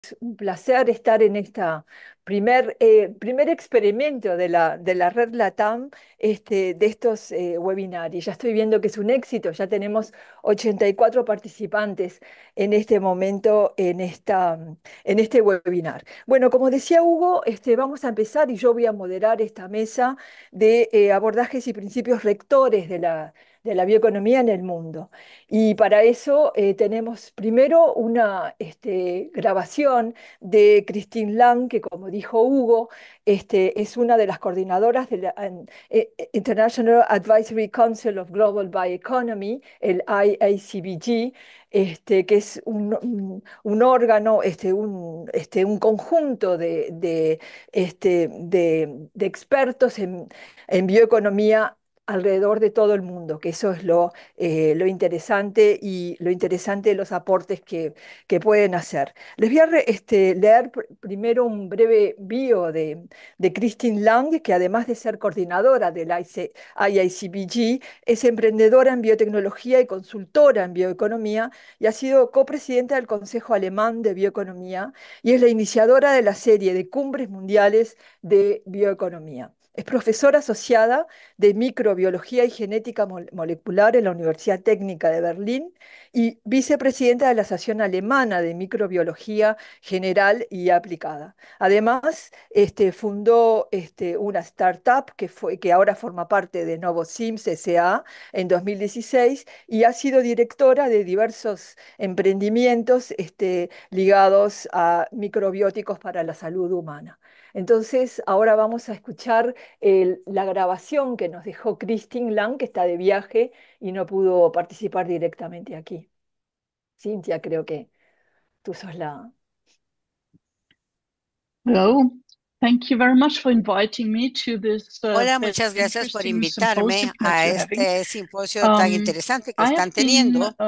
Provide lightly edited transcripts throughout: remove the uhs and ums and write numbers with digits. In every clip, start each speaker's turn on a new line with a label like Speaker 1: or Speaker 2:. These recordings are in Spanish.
Speaker 1: un placer estar en esta primer experimento de la red LATAM de estos webinars. Ya estoy viendo que es un éxito, ya tenemos 84 participantes en este momento en este webinar. Bueno, como decía Hugo, vamos a empezar y yo voy a moderar esta mesa de abordajes y principios rectores de la bioeconomía en el mundo. Y para eso tenemos primero una grabación de Christine Lang, que como dijo Hugo, es una de las coordinadoras de la International Advisory Council of Global Bioeconomy, el IACBG, que es un órgano, un conjunto de expertos en bioeconomía alrededor de todo el mundo, que eso es lo interesante y lo interesante de los aportes que pueden hacer. Les voy a leer primero un breve bio de Christine Lang, que además de ser coordinadora del IICBG, es emprendedora en biotecnología y consultora en bioeconomía y ha sido copresidenta del Consejo Alemán de Bioeconomía y es la iniciadora de la serie de cumbres mundiales de bioeconomía. Es profesora asociada de microbiología y genética molecular en la Universidad Técnica de Berlín y vicepresidenta de la Asociación Alemana de Microbiología General y Aplicada. Además, fundó una startup que ahora forma parte de Novozymes S.A. en 2016 y ha sido directora de diversos emprendimientos ligados a microbióticos para la salud humana. Entonces, ahora vamos a escuchar la grabación que nos dejó Christine Lang, que está de viaje y no pudo participar directamente aquí. Cintia, creo que tú sos la...
Speaker 2: Hello, thank you very much for inviting me to this
Speaker 3: Hola,
Speaker 2: very
Speaker 3: muchas gracias por
Speaker 2: interesting symposium
Speaker 3: invitarme
Speaker 2: that
Speaker 3: a
Speaker 2: you're having.
Speaker 3: este simposio tan interesante que
Speaker 2: I
Speaker 3: están
Speaker 2: have been
Speaker 3: teniendo.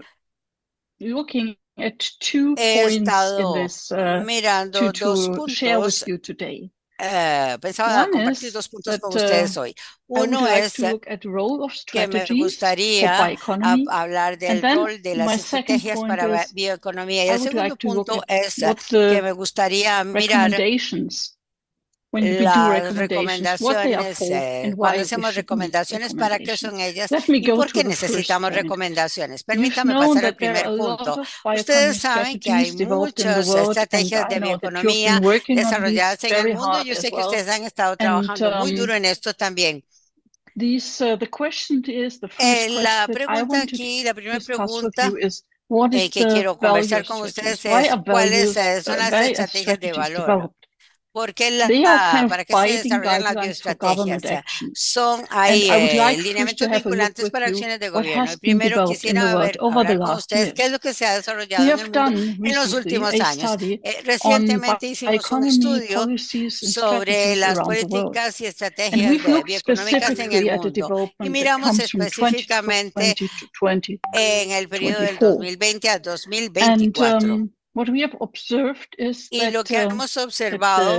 Speaker 2: looking at two
Speaker 3: He
Speaker 2: points in
Speaker 3: estado
Speaker 2: this
Speaker 3: mirando dos
Speaker 2: to share with
Speaker 3: puntos.
Speaker 2: you today.
Speaker 3: Pensaba
Speaker 2: One
Speaker 3: compartir
Speaker 2: is
Speaker 3: dos puntos
Speaker 2: that
Speaker 3: con ustedes hoy.
Speaker 2: I would
Speaker 3: Uno
Speaker 2: like
Speaker 3: es
Speaker 2: to look at the role of
Speaker 3: que me
Speaker 2: strategies for
Speaker 3: gustaría
Speaker 2: bioeconomy,
Speaker 3: hablar
Speaker 2: and
Speaker 3: del
Speaker 2: then
Speaker 3: rol de
Speaker 2: my
Speaker 3: las
Speaker 2: second
Speaker 3: estrategias
Speaker 2: point
Speaker 3: para
Speaker 2: is
Speaker 3: bioeconomía. Y
Speaker 2: I
Speaker 3: el
Speaker 2: would
Speaker 3: segundo
Speaker 2: like to look
Speaker 3: punto
Speaker 2: at
Speaker 3: es
Speaker 2: what
Speaker 3: que
Speaker 2: the
Speaker 3: me gustaría mirar
Speaker 2: recommendations when we do
Speaker 3: las
Speaker 2: recommendations, what they are
Speaker 3: recomendaciones,
Speaker 2: for and
Speaker 3: cuando
Speaker 2: why we
Speaker 3: hacemos
Speaker 2: should need
Speaker 3: recomendaciones, para qué son
Speaker 2: recommendations.
Speaker 3: ellas
Speaker 2: Let me
Speaker 3: y
Speaker 2: go
Speaker 3: por
Speaker 2: to
Speaker 3: qué
Speaker 2: the first
Speaker 3: necesitamos
Speaker 2: point.
Speaker 3: recomendaciones.
Speaker 2: You've
Speaker 3: Permítame
Speaker 2: known
Speaker 3: pasar al
Speaker 2: that there are
Speaker 3: primer
Speaker 2: a lot
Speaker 3: punto.
Speaker 2: of
Speaker 3: Ustedes
Speaker 2: bioeconomy
Speaker 3: saben que hay
Speaker 2: strategies developed in the
Speaker 3: muchas
Speaker 2: world, and
Speaker 3: estrategias
Speaker 2: I
Speaker 3: de
Speaker 2: know that you've been
Speaker 3: bioeconomía
Speaker 2: working on
Speaker 3: desarrolladas
Speaker 2: these
Speaker 3: en el
Speaker 2: very
Speaker 3: mundo.
Speaker 2: hard
Speaker 3: Yo
Speaker 2: as
Speaker 3: sé que
Speaker 2: well.
Speaker 3: ustedes han estado
Speaker 2: And
Speaker 3: trabajando muy duro en esto también.
Speaker 2: the question is, the first question
Speaker 3: La
Speaker 2: that I
Speaker 3: pregunta
Speaker 2: want to
Speaker 3: aquí, la primera
Speaker 2: discuss with you
Speaker 3: pregunta
Speaker 2: is, what is
Speaker 3: que
Speaker 2: the
Speaker 3: quiero
Speaker 2: value
Speaker 3: conversar
Speaker 2: of
Speaker 3: con
Speaker 2: strategies?
Speaker 3: ustedes
Speaker 2: Why
Speaker 3: es
Speaker 2: are
Speaker 3: cuáles
Speaker 2: values,
Speaker 3: son las
Speaker 2: why are
Speaker 3: estrategias de
Speaker 2: strategies
Speaker 3: valor.
Speaker 2: developed?
Speaker 3: Porque
Speaker 2: They are kind of
Speaker 3: para qué se
Speaker 2: guiding
Speaker 3: desarrollan las
Speaker 2: guidelines for government
Speaker 3: bioestrategias.
Speaker 2: action. And
Speaker 3: Hay
Speaker 2: I would like first to
Speaker 3: lineamientos
Speaker 2: have a look
Speaker 3: vinculantes
Speaker 2: with
Speaker 3: para
Speaker 2: you
Speaker 3: acciones de
Speaker 2: what
Speaker 3: gobierno. Y
Speaker 2: has been
Speaker 3: primero
Speaker 2: developed in the
Speaker 3: quisiera
Speaker 2: world over the
Speaker 3: hablar con
Speaker 2: last
Speaker 3: ustedes qué es
Speaker 2: years.
Speaker 3: lo que se ha
Speaker 2: We
Speaker 3: desarrollado en el
Speaker 2: have
Speaker 3: mundo
Speaker 2: done
Speaker 3: en los
Speaker 2: recently
Speaker 3: últimos
Speaker 2: a
Speaker 3: años.
Speaker 2: study on
Speaker 3: Recientemente hicimos un
Speaker 2: bioeconomy
Speaker 3: estudio
Speaker 2: policies and
Speaker 3: sobre
Speaker 2: strategies
Speaker 3: las
Speaker 2: around the world.
Speaker 3: políticas y
Speaker 2: And
Speaker 3: estrategias
Speaker 2: we've looked
Speaker 3: bioeconómicas en el
Speaker 2: specifically at the
Speaker 3: mundo y
Speaker 2: development that
Speaker 3: miramos
Speaker 2: comes from
Speaker 3: específicamente
Speaker 2: 2020 to 2024.
Speaker 3: en el periodo del 2020 a
Speaker 2: And
Speaker 3: 2024.
Speaker 2: what we have observed is
Speaker 3: Y lo
Speaker 2: that
Speaker 3: que hemos
Speaker 2: at the
Speaker 3: observado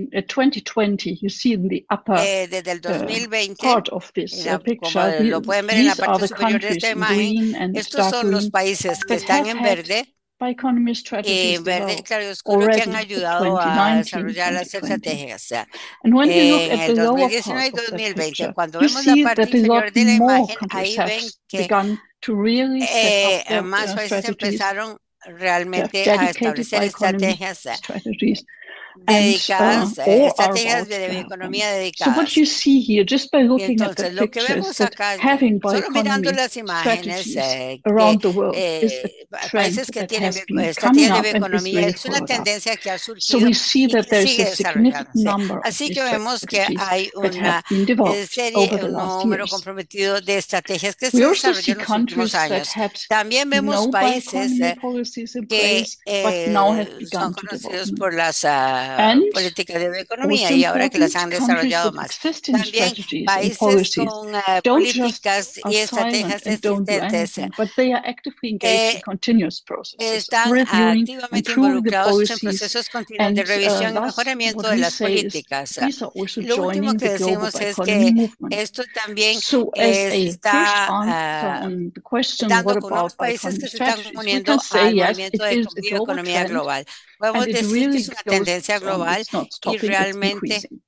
Speaker 2: 2020, you see in the upper
Speaker 3: desde el 2020,
Speaker 2: part of this
Speaker 3: como
Speaker 2: picture,
Speaker 3: lo pueden ver en la
Speaker 2: these are
Speaker 3: parte
Speaker 2: the
Speaker 3: superior de esta
Speaker 2: countries in
Speaker 3: imagen,
Speaker 2: green and
Speaker 3: estos
Speaker 2: dark
Speaker 3: son los
Speaker 2: green
Speaker 3: países que
Speaker 2: that
Speaker 3: están
Speaker 2: have
Speaker 3: en
Speaker 2: had
Speaker 3: verde
Speaker 2: bioeconomy
Speaker 3: y
Speaker 2: strategies
Speaker 3: en verde
Speaker 2: developed
Speaker 3: claro y oscuro que han
Speaker 2: already at
Speaker 3: ayudado a
Speaker 2: 2019,
Speaker 3: desarrollar las
Speaker 2: 2020.
Speaker 3: estrategias.
Speaker 2: And when you look
Speaker 3: En
Speaker 2: at
Speaker 3: el
Speaker 2: the lower
Speaker 3: 2019
Speaker 2: part
Speaker 3: y
Speaker 2: of that
Speaker 3: 2020,
Speaker 2: picture,
Speaker 3: cuando
Speaker 2: you
Speaker 3: vemos la
Speaker 2: see
Speaker 3: parte
Speaker 2: that a lot
Speaker 3: inferior de la
Speaker 2: more
Speaker 3: imagen,
Speaker 2: countries
Speaker 3: ahí
Speaker 2: have
Speaker 3: ven que
Speaker 2: begun to really set up their
Speaker 3: más países
Speaker 2: strategies.
Speaker 3: empezaron
Speaker 2: They have
Speaker 3: realmente a
Speaker 2: dedicated
Speaker 3: establecer
Speaker 2: bioeconomy
Speaker 3: estrategias
Speaker 2: strategies and
Speaker 3: dedicadas,
Speaker 2: or are
Speaker 3: estrategias
Speaker 2: about
Speaker 3: de
Speaker 2: to have them.
Speaker 3: bioeconomía
Speaker 2: So what
Speaker 3: dedicadas.
Speaker 2: you see here, just by
Speaker 3: Y
Speaker 2: looking at
Speaker 3: entonces
Speaker 2: that
Speaker 3: lo que
Speaker 2: picture, is
Speaker 3: vemos
Speaker 2: that
Speaker 3: acá,
Speaker 2: having
Speaker 3: solo mirando
Speaker 2: bioeconomy
Speaker 3: las imágenes,
Speaker 2: strategies
Speaker 3: que
Speaker 2: around the world is a trend
Speaker 3: países que
Speaker 2: that
Speaker 3: tienen
Speaker 2: has been coming
Speaker 3: estrategias de
Speaker 2: up and is
Speaker 3: bioeconomía
Speaker 2: really
Speaker 3: es una
Speaker 2: followed up.
Speaker 3: tendencia que ha
Speaker 2: So
Speaker 3: surgido
Speaker 2: we see
Speaker 3: y
Speaker 2: that
Speaker 3: que
Speaker 2: there's a
Speaker 3: sigue
Speaker 2: significant
Speaker 3: desarrollándose.
Speaker 2: number of
Speaker 3: Así
Speaker 2: these
Speaker 3: que vemos que
Speaker 2: strategies
Speaker 3: hay
Speaker 2: that have
Speaker 3: una
Speaker 2: been developed over
Speaker 3: serie,
Speaker 2: the
Speaker 3: un
Speaker 2: last
Speaker 3: número
Speaker 2: years.
Speaker 3: comprometido de estrategias que
Speaker 2: We
Speaker 3: se
Speaker 2: also
Speaker 3: desarrolló
Speaker 2: see
Speaker 3: en los últimos
Speaker 2: countries that
Speaker 3: años.
Speaker 2: had
Speaker 3: También vemos
Speaker 2: no
Speaker 3: países
Speaker 2: bioeconomy policies in
Speaker 3: que
Speaker 2: place, but now have
Speaker 3: son
Speaker 2: begun to develop
Speaker 3: conocidos
Speaker 2: them.
Speaker 3: por las
Speaker 2: And
Speaker 3: políticas de bioeconomía
Speaker 2: also
Speaker 3: y ahora que las
Speaker 2: important,
Speaker 3: han
Speaker 2: countries
Speaker 3: desarrollado
Speaker 2: with
Speaker 3: más.
Speaker 2: existing
Speaker 3: También
Speaker 2: strategies and
Speaker 3: países
Speaker 2: policies
Speaker 3: con
Speaker 2: don't just
Speaker 3: políticas
Speaker 2: are
Speaker 3: y
Speaker 2: silent
Speaker 3: estrategias
Speaker 2: and don't do
Speaker 3: existentes
Speaker 2: anything, but they are actively engaged in
Speaker 3: eh,
Speaker 2: continuous processes of
Speaker 3: están
Speaker 2: reviewing,
Speaker 3: activamente
Speaker 2: improving the
Speaker 3: involucrados en
Speaker 2: policies,
Speaker 3: procesos continuos de
Speaker 2: and
Speaker 3: revisión y
Speaker 2: thus
Speaker 3: mejoramiento
Speaker 2: what
Speaker 3: de
Speaker 2: we
Speaker 3: las
Speaker 2: say is
Speaker 3: políticas.
Speaker 2: these are also
Speaker 3: Y lo último
Speaker 2: joining
Speaker 3: que
Speaker 2: the global
Speaker 3: decimos es
Speaker 2: bioeconomy
Speaker 3: que
Speaker 2: movement.
Speaker 3: esto también
Speaker 2: So as a first
Speaker 3: está
Speaker 2: answer on the question, what
Speaker 3: dando con
Speaker 2: about
Speaker 3: nuevos países
Speaker 2: bioeconomy
Speaker 3: que se están
Speaker 2: strategies, we can
Speaker 3: uniendo
Speaker 2: say
Speaker 3: al
Speaker 2: yes,
Speaker 3: movimiento
Speaker 2: it
Speaker 3: de
Speaker 2: is a global
Speaker 3: bioeconomía
Speaker 2: trend.
Speaker 3: global. Podemos
Speaker 2: and it
Speaker 3: decir que
Speaker 2: really
Speaker 3: es una
Speaker 2: goes
Speaker 3: tendencia
Speaker 2: on.
Speaker 3: global
Speaker 2: It's not
Speaker 3: y
Speaker 2: stopping, it's
Speaker 3: realmente
Speaker 2: increasing.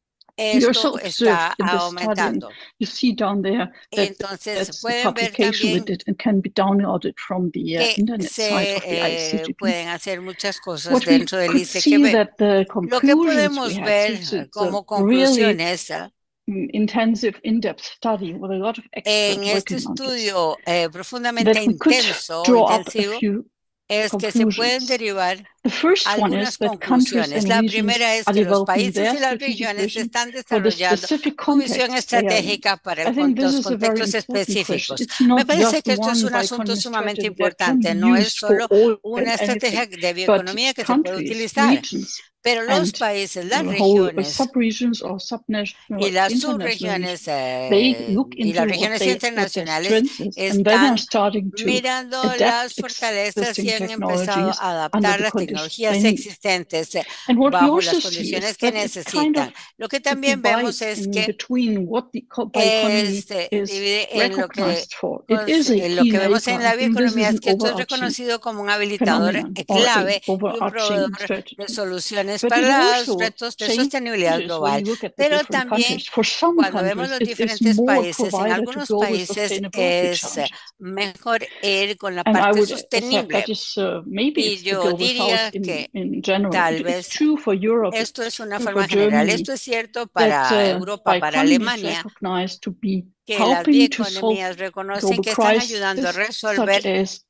Speaker 2: You also
Speaker 3: esto
Speaker 2: observe
Speaker 3: está
Speaker 2: in the study, and
Speaker 3: aumentando.
Speaker 2: you see down there that
Speaker 3: Entonces,
Speaker 2: that's the
Speaker 3: pueden ver
Speaker 2: publication we
Speaker 3: también
Speaker 2: did and can be downloaded from the
Speaker 3: que
Speaker 2: internet site of the
Speaker 3: se
Speaker 2: ICGP.
Speaker 3: pueden hacer muchas cosas
Speaker 2: What we
Speaker 3: dentro del
Speaker 2: could see
Speaker 3: ICQB.
Speaker 2: that the
Speaker 3: Lo que
Speaker 2: conclusions we
Speaker 3: podemos
Speaker 2: had,
Speaker 3: ver
Speaker 2: since it's a
Speaker 3: como
Speaker 2: really
Speaker 3: conclusiones
Speaker 2: intensive, in-depth study with a lot of experts
Speaker 3: en este
Speaker 2: working on this,
Speaker 3: estudio profundamente
Speaker 2: that we could
Speaker 3: intenso,
Speaker 2: draw up a
Speaker 3: intensivo,
Speaker 2: few
Speaker 3: es que se pueden
Speaker 2: conclusions.
Speaker 3: derivar
Speaker 2: The first one
Speaker 3: algunas
Speaker 2: is that countries
Speaker 3: conclusiones.
Speaker 2: and
Speaker 3: La
Speaker 2: regions
Speaker 3: primera es
Speaker 2: are
Speaker 3: que los
Speaker 2: developing
Speaker 3: países
Speaker 2: their
Speaker 3: y las
Speaker 2: strategic
Speaker 3: regiones
Speaker 2: vision
Speaker 3: están
Speaker 2: for the
Speaker 3: desarrollando
Speaker 2: specific
Speaker 3: su visión
Speaker 2: context they are in.
Speaker 3: estratégica para
Speaker 2: I think this
Speaker 3: los
Speaker 2: is a very
Speaker 3: contextos
Speaker 2: important question.
Speaker 3: específicos.
Speaker 2: It's
Speaker 3: Me
Speaker 2: not
Speaker 3: parece
Speaker 2: just
Speaker 3: que esto es
Speaker 2: one
Speaker 3: un asunto
Speaker 2: bioeconomy
Speaker 3: sumamente
Speaker 2: strategy that can
Speaker 3: importante.
Speaker 2: be
Speaker 3: No es
Speaker 2: used for
Speaker 3: solo
Speaker 2: all
Speaker 3: una
Speaker 2: and
Speaker 3: estrategia
Speaker 2: anything,
Speaker 3: de
Speaker 2: but
Speaker 3: bioeconomía que se puede
Speaker 2: countries,
Speaker 3: utilizar,
Speaker 2: regions,
Speaker 3: pero los
Speaker 2: and
Speaker 3: países, las
Speaker 2: whole
Speaker 3: regiones
Speaker 2: sub-regions or
Speaker 3: y
Speaker 2: subnational,
Speaker 3: las
Speaker 2: international regions,
Speaker 3: subregiones
Speaker 2: they look
Speaker 3: y
Speaker 2: into
Speaker 3: las
Speaker 2: what
Speaker 3: regiones
Speaker 2: their
Speaker 3: internacionales
Speaker 2: strength is, and then are
Speaker 3: están
Speaker 2: starting to
Speaker 3: mirando
Speaker 2: adapt
Speaker 3: las fortalezas y
Speaker 2: existing
Speaker 3: han empezado
Speaker 2: technologies
Speaker 3: a
Speaker 2: under
Speaker 3: adaptar
Speaker 2: the
Speaker 3: las
Speaker 2: conditions
Speaker 3: tecnologías
Speaker 2: they need.
Speaker 3: existentes
Speaker 2: And what we
Speaker 3: bajo
Speaker 2: also
Speaker 3: las
Speaker 2: see
Speaker 3: condiciones
Speaker 2: is
Speaker 3: que
Speaker 2: that it kind of
Speaker 3: necesitan. Lo que también vemos
Speaker 2: divides
Speaker 3: es
Speaker 2: in
Speaker 3: que
Speaker 2: between what the bioeconomy
Speaker 3: se
Speaker 2: is
Speaker 3: divide en
Speaker 2: recognized for. It is a
Speaker 3: lo
Speaker 2: key
Speaker 3: que vemos en
Speaker 2: enabler.
Speaker 3: la
Speaker 2: I think this
Speaker 3: bioeconomía
Speaker 2: is
Speaker 3: es
Speaker 2: an
Speaker 3: que esto es
Speaker 2: overarching
Speaker 3: reconocido como un habilitador
Speaker 2: phenomenon or a
Speaker 3: clave y un
Speaker 2: overarching
Speaker 3: proveedor de
Speaker 2: strategy.
Speaker 3: soluciones
Speaker 2: But
Speaker 3: para
Speaker 2: it
Speaker 3: los
Speaker 2: also
Speaker 3: retos de sostenibilidad
Speaker 2: changes when
Speaker 3: global.
Speaker 2: you look at the
Speaker 3: Pero
Speaker 2: different
Speaker 3: también
Speaker 2: countries. For some
Speaker 3: cuando vemos
Speaker 2: countries,
Speaker 3: los
Speaker 2: it is
Speaker 3: diferentes
Speaker 2: more a
Speaker 3: países, en
Speaker 2: provider to
Speaker 3: algunos
Speaker 2: global
Speaker 3: países
Speaker 2: sustainability
Speaker 3: es
Speaker 2: challenges.
Speaker 3: mejor ir con la
Speaker 2: And I
Speaker 3: parte
Speaker 2: would assert
Speaker 3: sostenible.
Speaker 2: that is maybe
Speaker 3: Y
Speaker 2: it's the
Speaker 3: yo
Speaker 2: global south
Speaker 3: diría que
Speaker 2: in general.
Speaker 3: tal
Speaker 2: It's
Speaker 3: vez
Speaker 2: true for Europe,
Speaker 3: esto
Speaker 2: it's
Speaker 3: es una
Speaker 2: true for
Speaker 3: forma general.
Speaker 2: Germany,
Speaker 3: Esto es cierto
Speaker 2: that
Speaker 3: para Europa, para
Speaker 2: bioeconomy is
Speaker 3: Alemania,
Speaker 2: recognized to be
Speaker 3: que las
Speaker 2: helping to solve
Speaker 3: bioeconomías reconocen
Speaker 2: global
Speaker 3: que están ayudando a
Speaker 2: crises such
Speaker 3: resolver
Speaker 2: as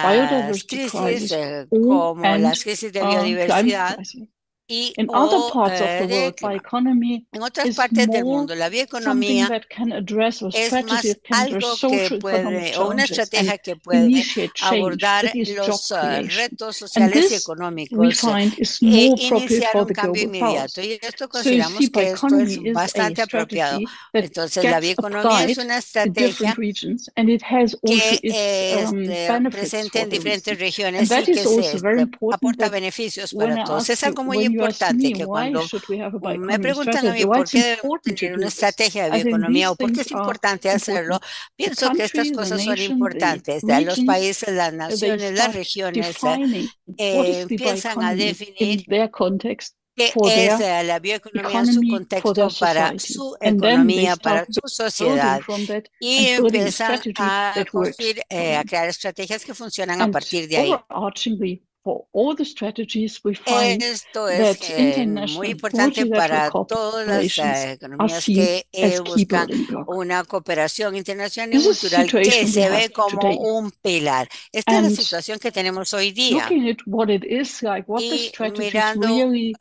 Speaker 3: las
Speaker 2: biodiversity
Speaker 3: crisis
Speaker 2: crisis
Speaker 3: como
Speaker 2: and
Speaker 3: las crisis de
Speaker 2: climate
Speaker 3: biodiversidad
Speaker 2: crisis.
Speaker 3: y
Speaker 2: In other
Speaker 3: o
Speaker 2: parts of the
Speaker 3: de
Speaker 2: world,
Speaker 3: clima.
Speaker 2: bioeconomy
Speaker 3: En otras
Speaker 2: is
Speaker 3: partes del
Speaker 2: more
Speaker 3: mundo, la
Speaker 2: something
Speaker 3: bioeconomía
Speaker 2: that can address a
Speaker 3: es
Speaker 2: strategy
Speaker 3: más
Speaker 2: that can address
Speaker 3: algo que
Speaker 2: social economic
Speaker 3: puede, o una
Speaker 2: challenges and
Speaker 3: estrategia que puede
Speaker 2: initiate change.
Speaker 3: abordar
Speaker 2: It is job
Speaker 3: los
Speaker 2: creation.
Speaker 3: retos
Speaker 2: And
Speaker 3: sociales y
Speaker 2: this we
Speaker 3: económicos
Speaker 2: find is
Speaker 3: e
Speaker 2: more appropriate
Speaker 3: iniciar
Speaker 2: for
Speaker 3: un
Speaker 2: the
Speaker 3: cambio
Speaker 2: global south.
Speaker 3: inmediato. Y esto
Speaker 2: So you see,
Speaker 3: consideramos que esto es
Speaker 2: bioeconomy is a
Speaker 3: bastante apropiado.
Speaker 2: strategy that
Speaker 3: Entonces, la
Speaker 2: gets
Speaker 3: bioeconomía es
Speaker 2: applied
Speaker 3: una
Speaker 2: to different
Speaker 3: estrategia
Speaker 2: regions, and it has also
Speaker 3: que
Speaker 2: its
Speaker 3: es
Speaker 2: benefits
Speaker 3: presente
Speaker 2: for
Speaker 3: en
Speaker 2: the
Speaker 3: diferentes
Speaker 2: region. And
Speaker 3: regiones y
Speaker 2: that
Speaker 3: que
Speaker 2: is also very important
Speaker 3: aporta
Speaker 2: that
Speaker 3: beneficios
Speaker 2: when
Speaker 3: para
Speaker 2: I
Speaker 3: todos.
Speaker 2: ask
Speaker 3: Es
Speaker 2: you,
Speaker 3: algo muy
Speaker 2: when you ask
Speaker 3: importante
Speaker 2: me,
Speaker 3: que
Speaker 2: why
Speaker 3: cuando
Speaker 2: should we have a
Speaker 3: me
Speaker 2: bioeconomy
Speaker 3: preguntan a
Speaker 2: strategy?
Speaker 3: mí
Speaker 2: Why
Speaker 3: por
Speaker 2: it's
Speaker 3: qué debemos
Speaker 2: important to
Speaker 3: tener una
Speaker 2: do this?
Speaker 3: estrategia de
Speaker 2: I think
Speaker 3: bioeconomía
Speaker 2: these
Speaker 3: o por qué
Speaker 2: things
Speaker 3: es
Speaker 2: are
Speaker 3: importante hacerlo,
Speaker 2: important. The
Speaker 3: pienso que estas
Speaker 2: country, the
Speaker 3: cosas son
Speaker 2: nation, the
Speaker 3: importantes. Los
Speaker 2: regions,
Speaker 3: países, las
Speaker 2: they
Speaker 3: naciones, las
Speaker 2: start
Speaker 3: regiones
Speaker 2: defining what is the
Speaker 3: empiezan a
Speaker 2: bioeconomy
Speaker 3: definir
Speaker 2: in their context
Speaker 3: qué
Speaker 2: for
Speaker 3: es
Speaker 2: their
Speaker 3: la bioeconomía en su
Speaker 2: economy, for their
Speaker 3: contexto para
Speaker 2: society.
Speaker 3: su
Speaker 2: And then they
Speaker 3: economía,
Speaker 2: start
Speaker 3: para su
Speaker 2: building
Speaker 3: sociedad
Speaker 2: from that
Speaker 3: y
Speaker 2: and building a
Speaker 3: empiezan
Speaker 2: strategy
Speaker 3: a
Speaker 2: that works
Speaker 3: construir,
Speaker 2: for
Speaker 3: a
Speaker 2: them.
Speaker 3: crear estrategias que funcionan a
Speaker 2: And
Speaker 3: partir de ahí.
Speaker 2: overarchingly, for all the strategies, we find
Speaker 3: Esto es
Speaker 2: that
Speaker 3: muy
Speaker 2: international
Speaker 3: importante
Speaker 2: multilateral
Speaker 3: para todas las
Speaker 2: corporations are
Speaker 3: economías
Speaker 2: seen
Speaker 3: que
Speaker 2: as key
Speaker 3: buscan
Speaker 2: building block.
Speaker 3: una cooperación internacional y
Speaker 2: This is the
Speaker 3: cultural que
Speaker 2: situation we
Speaker 3: se
Speaker 2: have
Speaker 3: ve como
Speaker 2: today.
Speaker 3: un pilar. Esta es la
Speaker 2: And
Speaker 3: situación que tenemos hoy día.
Speaker 2: looking at what it is, like what the
Speaker 3: Y
Speaker 2: strategies
Speaker 3: mirando
Speaker 2: really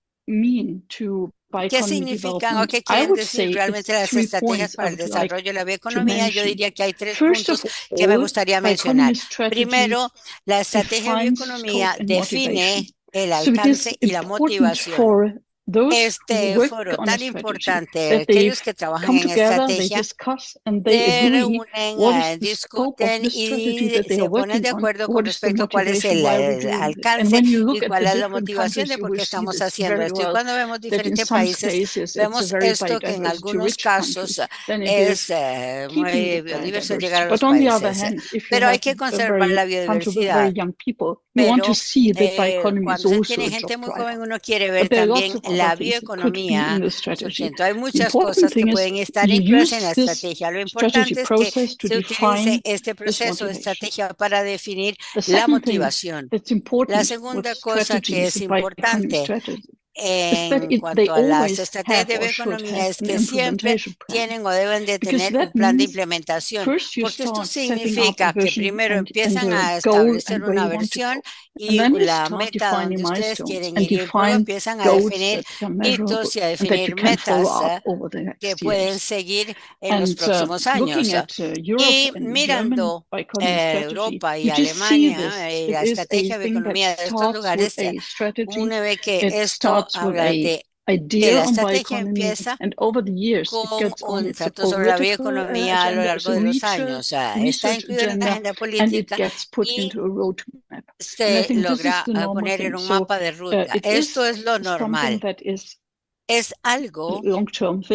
Speaker 2: mean to
Speaker 3: qué
Speaker 2: bioeconomy
Speaker 3: significan o
Speaker 2: development,
Speaker 3: qué
Speaker 2: I
Speaker 3: quieren
Speaker 2: would
Speaker 3: decir
Speaker 2: say
Speaker 3: realmente
Speaker 2: it's
Speaker 3: las
Speaker 2: 3
Speaker 3: estrategias
Speaker 2: points I
Speaker 3: para el
Speaker 2: would like
Speaker 3: desarrollo de la
Speaker 2: to
Speaker 3: bioeconomía. Yo
Speaker 2: mention.
Speaker 3: diría que hay tres
Speaker 2: First
Speaker 3: puntos
Speaker 2: of
Speaker 3: que me
Speaker 2: all,
Speaker 3: gustaría
Speaker 2: bioeconomy
Speaker 3: mencionar.
Speaker 2: strategy
Speaker 3: Primero, la estrategia de
Speaker 2: defines
Speaker 3: bioeconomía
Speaker 2: scope and motivation.
Speaker 3: define el
Speaker 2: So it is
Speaker 3: alcance y la
Speaker 2: important
Speaker 3: motivación.
Speaker 2: for those who
Speaker 3: Este
Speaker 2: work
Speaker 3: foro
Speaker 2: on a
Speaker 3: tan
Speaker 2: strategy
Speaker 3: importante,
Speaker 2: that they
Speaker 3: aquellos que trabajan
Speaker 2: come
Speaker 3: en
Speaker 2: together, they
Speaker 3: estrategia,
Speaker 2: discuss, and they
Speaker 3: se
Speaker 2: agree
Speaker 3: reúnen,
Speaker 2: what is the scope of
Speaker 3: discuten
Speaker 2: the strategy
Speaker 3: y
Speaker 2: that they are
Speaker 3: se ponen
Speaker 2: working
Speaker 3: de
Speaker 2: on,
Speaker 3: acuerdo con
Speaker 2: what is the
Speaker 3: respecto a cuál es
Speaker 2: motivation,
Speaker 3: el
Speaker 2: why we're doing this. And
Speaker 3: alcance
Speaker 2: when you
Speaker 3: y
Speaker 2: look at
Speaker 3: cuál
Speaker 2: the
Speaker 3: es la
Speaker 2: different
Speaker 3: motivación
Speaker 2: countries,
Speaker 3: de
Speaker 2: you
Speaker 3: por
Speaker 2: will
Speaker 3: qué
Speaker 2: see
Speaker 3: estamos
Speaker 2: this
Speaker 3: haciendo
Speaker 2: very
Speaker 3: esto. Y
Speaker 2: well,
Speaker 3: cuando vemos
Speaker 2: that in
Speaker 3: diferentes
Speaker 2: some
Speaker 3: países,
Speaker 2: cases it's a
Speaker 3: vemos
Speaker 2: very
Speaker 3: esto que en
Speaker 2: biodiversity
Speaker 3: algunos
Speaker 2: rich country,
Speaker 3: casos
Speaker 2: then it
Speaker 3: es
Speaker 2: is keeping
Speaker 3: muy
Speaker 2: the
Speaker 3: biodiverso al llegar
Speaker 2: biodiversity.
Speaker 3: a los
Speaker 2: But on the other
Speaker 3: países.
Speaker 2: hand, if you
Speaker 3: Pero hay
Speaker 2: have
Speaker 3: que
Speaker 2: a
Speaker 3: conservar
Speaker 2: very
Speaker 3: la
Speaker 2: bunch of very
Speaker 3: biodiversidad.
Speaker 2: young people, you want to
Speaker 3: Pero
Speaker 2: see that bioeconomy is
Speaker 3: cuando se
Speaker 2: also
Speaker 3: tiene
Speaker 2: a job
Speaker 3: gente muy
Speaker 2: driver.
Speaker 3: joven, uno quiere ver
Speaker 2: But there are lots
Speaker 3: también
Speaker 2: of other
Speaker 3: la
Speaker 2: things that could be in
Speaker 3: bioeconomía
Speaker 2: the strategy.
Speaker 3: sustento. Hay
Speaker 2: The
Speaker 3: muchas
Speaker 2: important
Speaker 3: cosas que
Speaker 2: thing is
Speaker 3: pueden estar
Speaker 2: you
Speaker 3: incluidas en la
Speaker 2: use this
Speaker 3: estrategia. Lo
Speaker 2: strategy
Speaker 3: importante es que
Speaker 2: process to
Speaker 3: se utilice
Speaker 2: define
Speaker 3: este
Speaker 2: this
Speaker 3: proceso de
Speaker 2: motivation.
Speaker 3: estrategia para definir
Speaker 2: The
Speaker 3: la
Speaker 2: second thing
Speaker 3: motivación.
Speaker 2: that's
Speaker 3: La
Speaker 2: important with
Speaker 3: segunda cosa que
Speaker 2: strategies,
Speaker 3: es
Speaker 2: bioeconomy
Speaker 3: importante
Speaker 2: strategy, is that
Speaker 3: en
Speaker 2: they
Speaker 3: cuanto a las
Speaker 2: always
Speaker 3: estrategias
Speaker 2: have
Speaker 3: de
Speaker 2: or should
Speaker 3: bioeconomía
Speaker 2: have
Speaker 3: es
Speaker 2: an
Speaker 3: que siempre
Speaker 2: implementation plan.
Speaker 3: tienen o deben de
Speaker 2: Because
Speaker 3: tener un
Speaker 2: that
Speaker 3: plan de
Speaker 2: means
Speaker 3: implementación,
Speaker 2: first you
Speaker 3: porque esto
Speaker 2: start setting up a
Speaker 3: significa que
Speaker 2: vision
Speaker 3: primero
Speaker 2: and
Speaker 3: empiezan
Speaker 2: a
Speaker 3: a
Speaker 2: goal
Speaker 3: establecer
Speaker 2: and where
Speaker 3: una
Speaker 2: you want to
Speaker 3: versión
Speaker 2: go. And
Speaker 3: y
Speaker 2: then you
Speaker 3: la
Speaker 2: start
Speaker 3: meta donde
Speaker 2: defining
Speaker 3: ustedes
Speaker 2: milestones
Speaker 3: quieren
Speaker 2: and
Speaker 3: ir y luego
Speaker 2: define
Speaker 3: empiezan a
Speaker 2: goals
Speaker 3: definir
Speaker 2: that are measurable
Speaker 3: hitos y a
Speaker 2: and that you
Speaker 3: definir
Speaker 2: can follow
Speaker 3: metas
Speaker 2: up over the
Speaker 3: que
Speaker 2: next
Speaker 3: pueden
Speaker 2: years.
Speaker 3: seguir en los
Speaker 2: And
Speaker 3: próximos
Speaker 2: looking
Speaker 3: años.
Speaker 2: at Europe
Speaker 3: Y
Speaker 2: and the German
Speaker 3: mirando
Speaker 2: bioeconomy strategy,
Speaker 3: Europa y
Speaker 2: you just see
Speaker 3: Alemania
Speaker 2: this.
Speaker 3: y
Speaker 2: It
Speaker 3: la
Speaker 2: is a
Speaker 3: estrategia de
Speaker 2: thing that
Speaker 3: economía de estos
Speaker 2: starts with
Speaker 3: lugares,
Speaker 2: a strategy.
Speaker 3: uno ve que
Speaker 2: It
Speaker 3: esto
Speaker 2: starts with
Speaker 3: habla
Speaker 2: a
Speaker 3: de que
Speaker 2: idea
Speaker 3: la
Speaker 2: on
Speaker 3: estrategia
Speaker 2: bioeconomy,
Speaker 3: empieza
Speaker 2: and over the years it
Speaker 3: con
Speaker 2: gets on.
Speaker 3: un
Speaker 2: It's a
Speaker 3: trato sobre la
Speaker 2: political
Speaker 3: bioeconomía a lo
Speaker 2: agenda, it's
Speaker 3: largo
Speaker 2: a
Speaker 3: de los años. Está
Speaker 2: research
Speaker 3: incluido en la
Speaker 2: agenda,
Speaker 3: agenda
Speaker 2: and it
Speaker 3: política
Speaker 2: gets put
Speaker 3: y
Speaker 2: into a roadmap. And I
Speaker 3: se
Speaker 2: think this is
Speaker 3: logra
Speaker 2: the normal
Speaker 3: poner en
Speaker 2: thing.
Speaker 3: un
Speaker 2: So
Speaker 3: mapa de ruta.
Speaker 2: it
Speaker 3: Esto
Speaker 2: is
Speaker 3: es lo
Speaker 2: something
Speaker 3: normal.
Speaker 2: that is
Speaker 3: Es
Speaker 2: a
Speaker 3: algo
Speaker 2: long-term thing.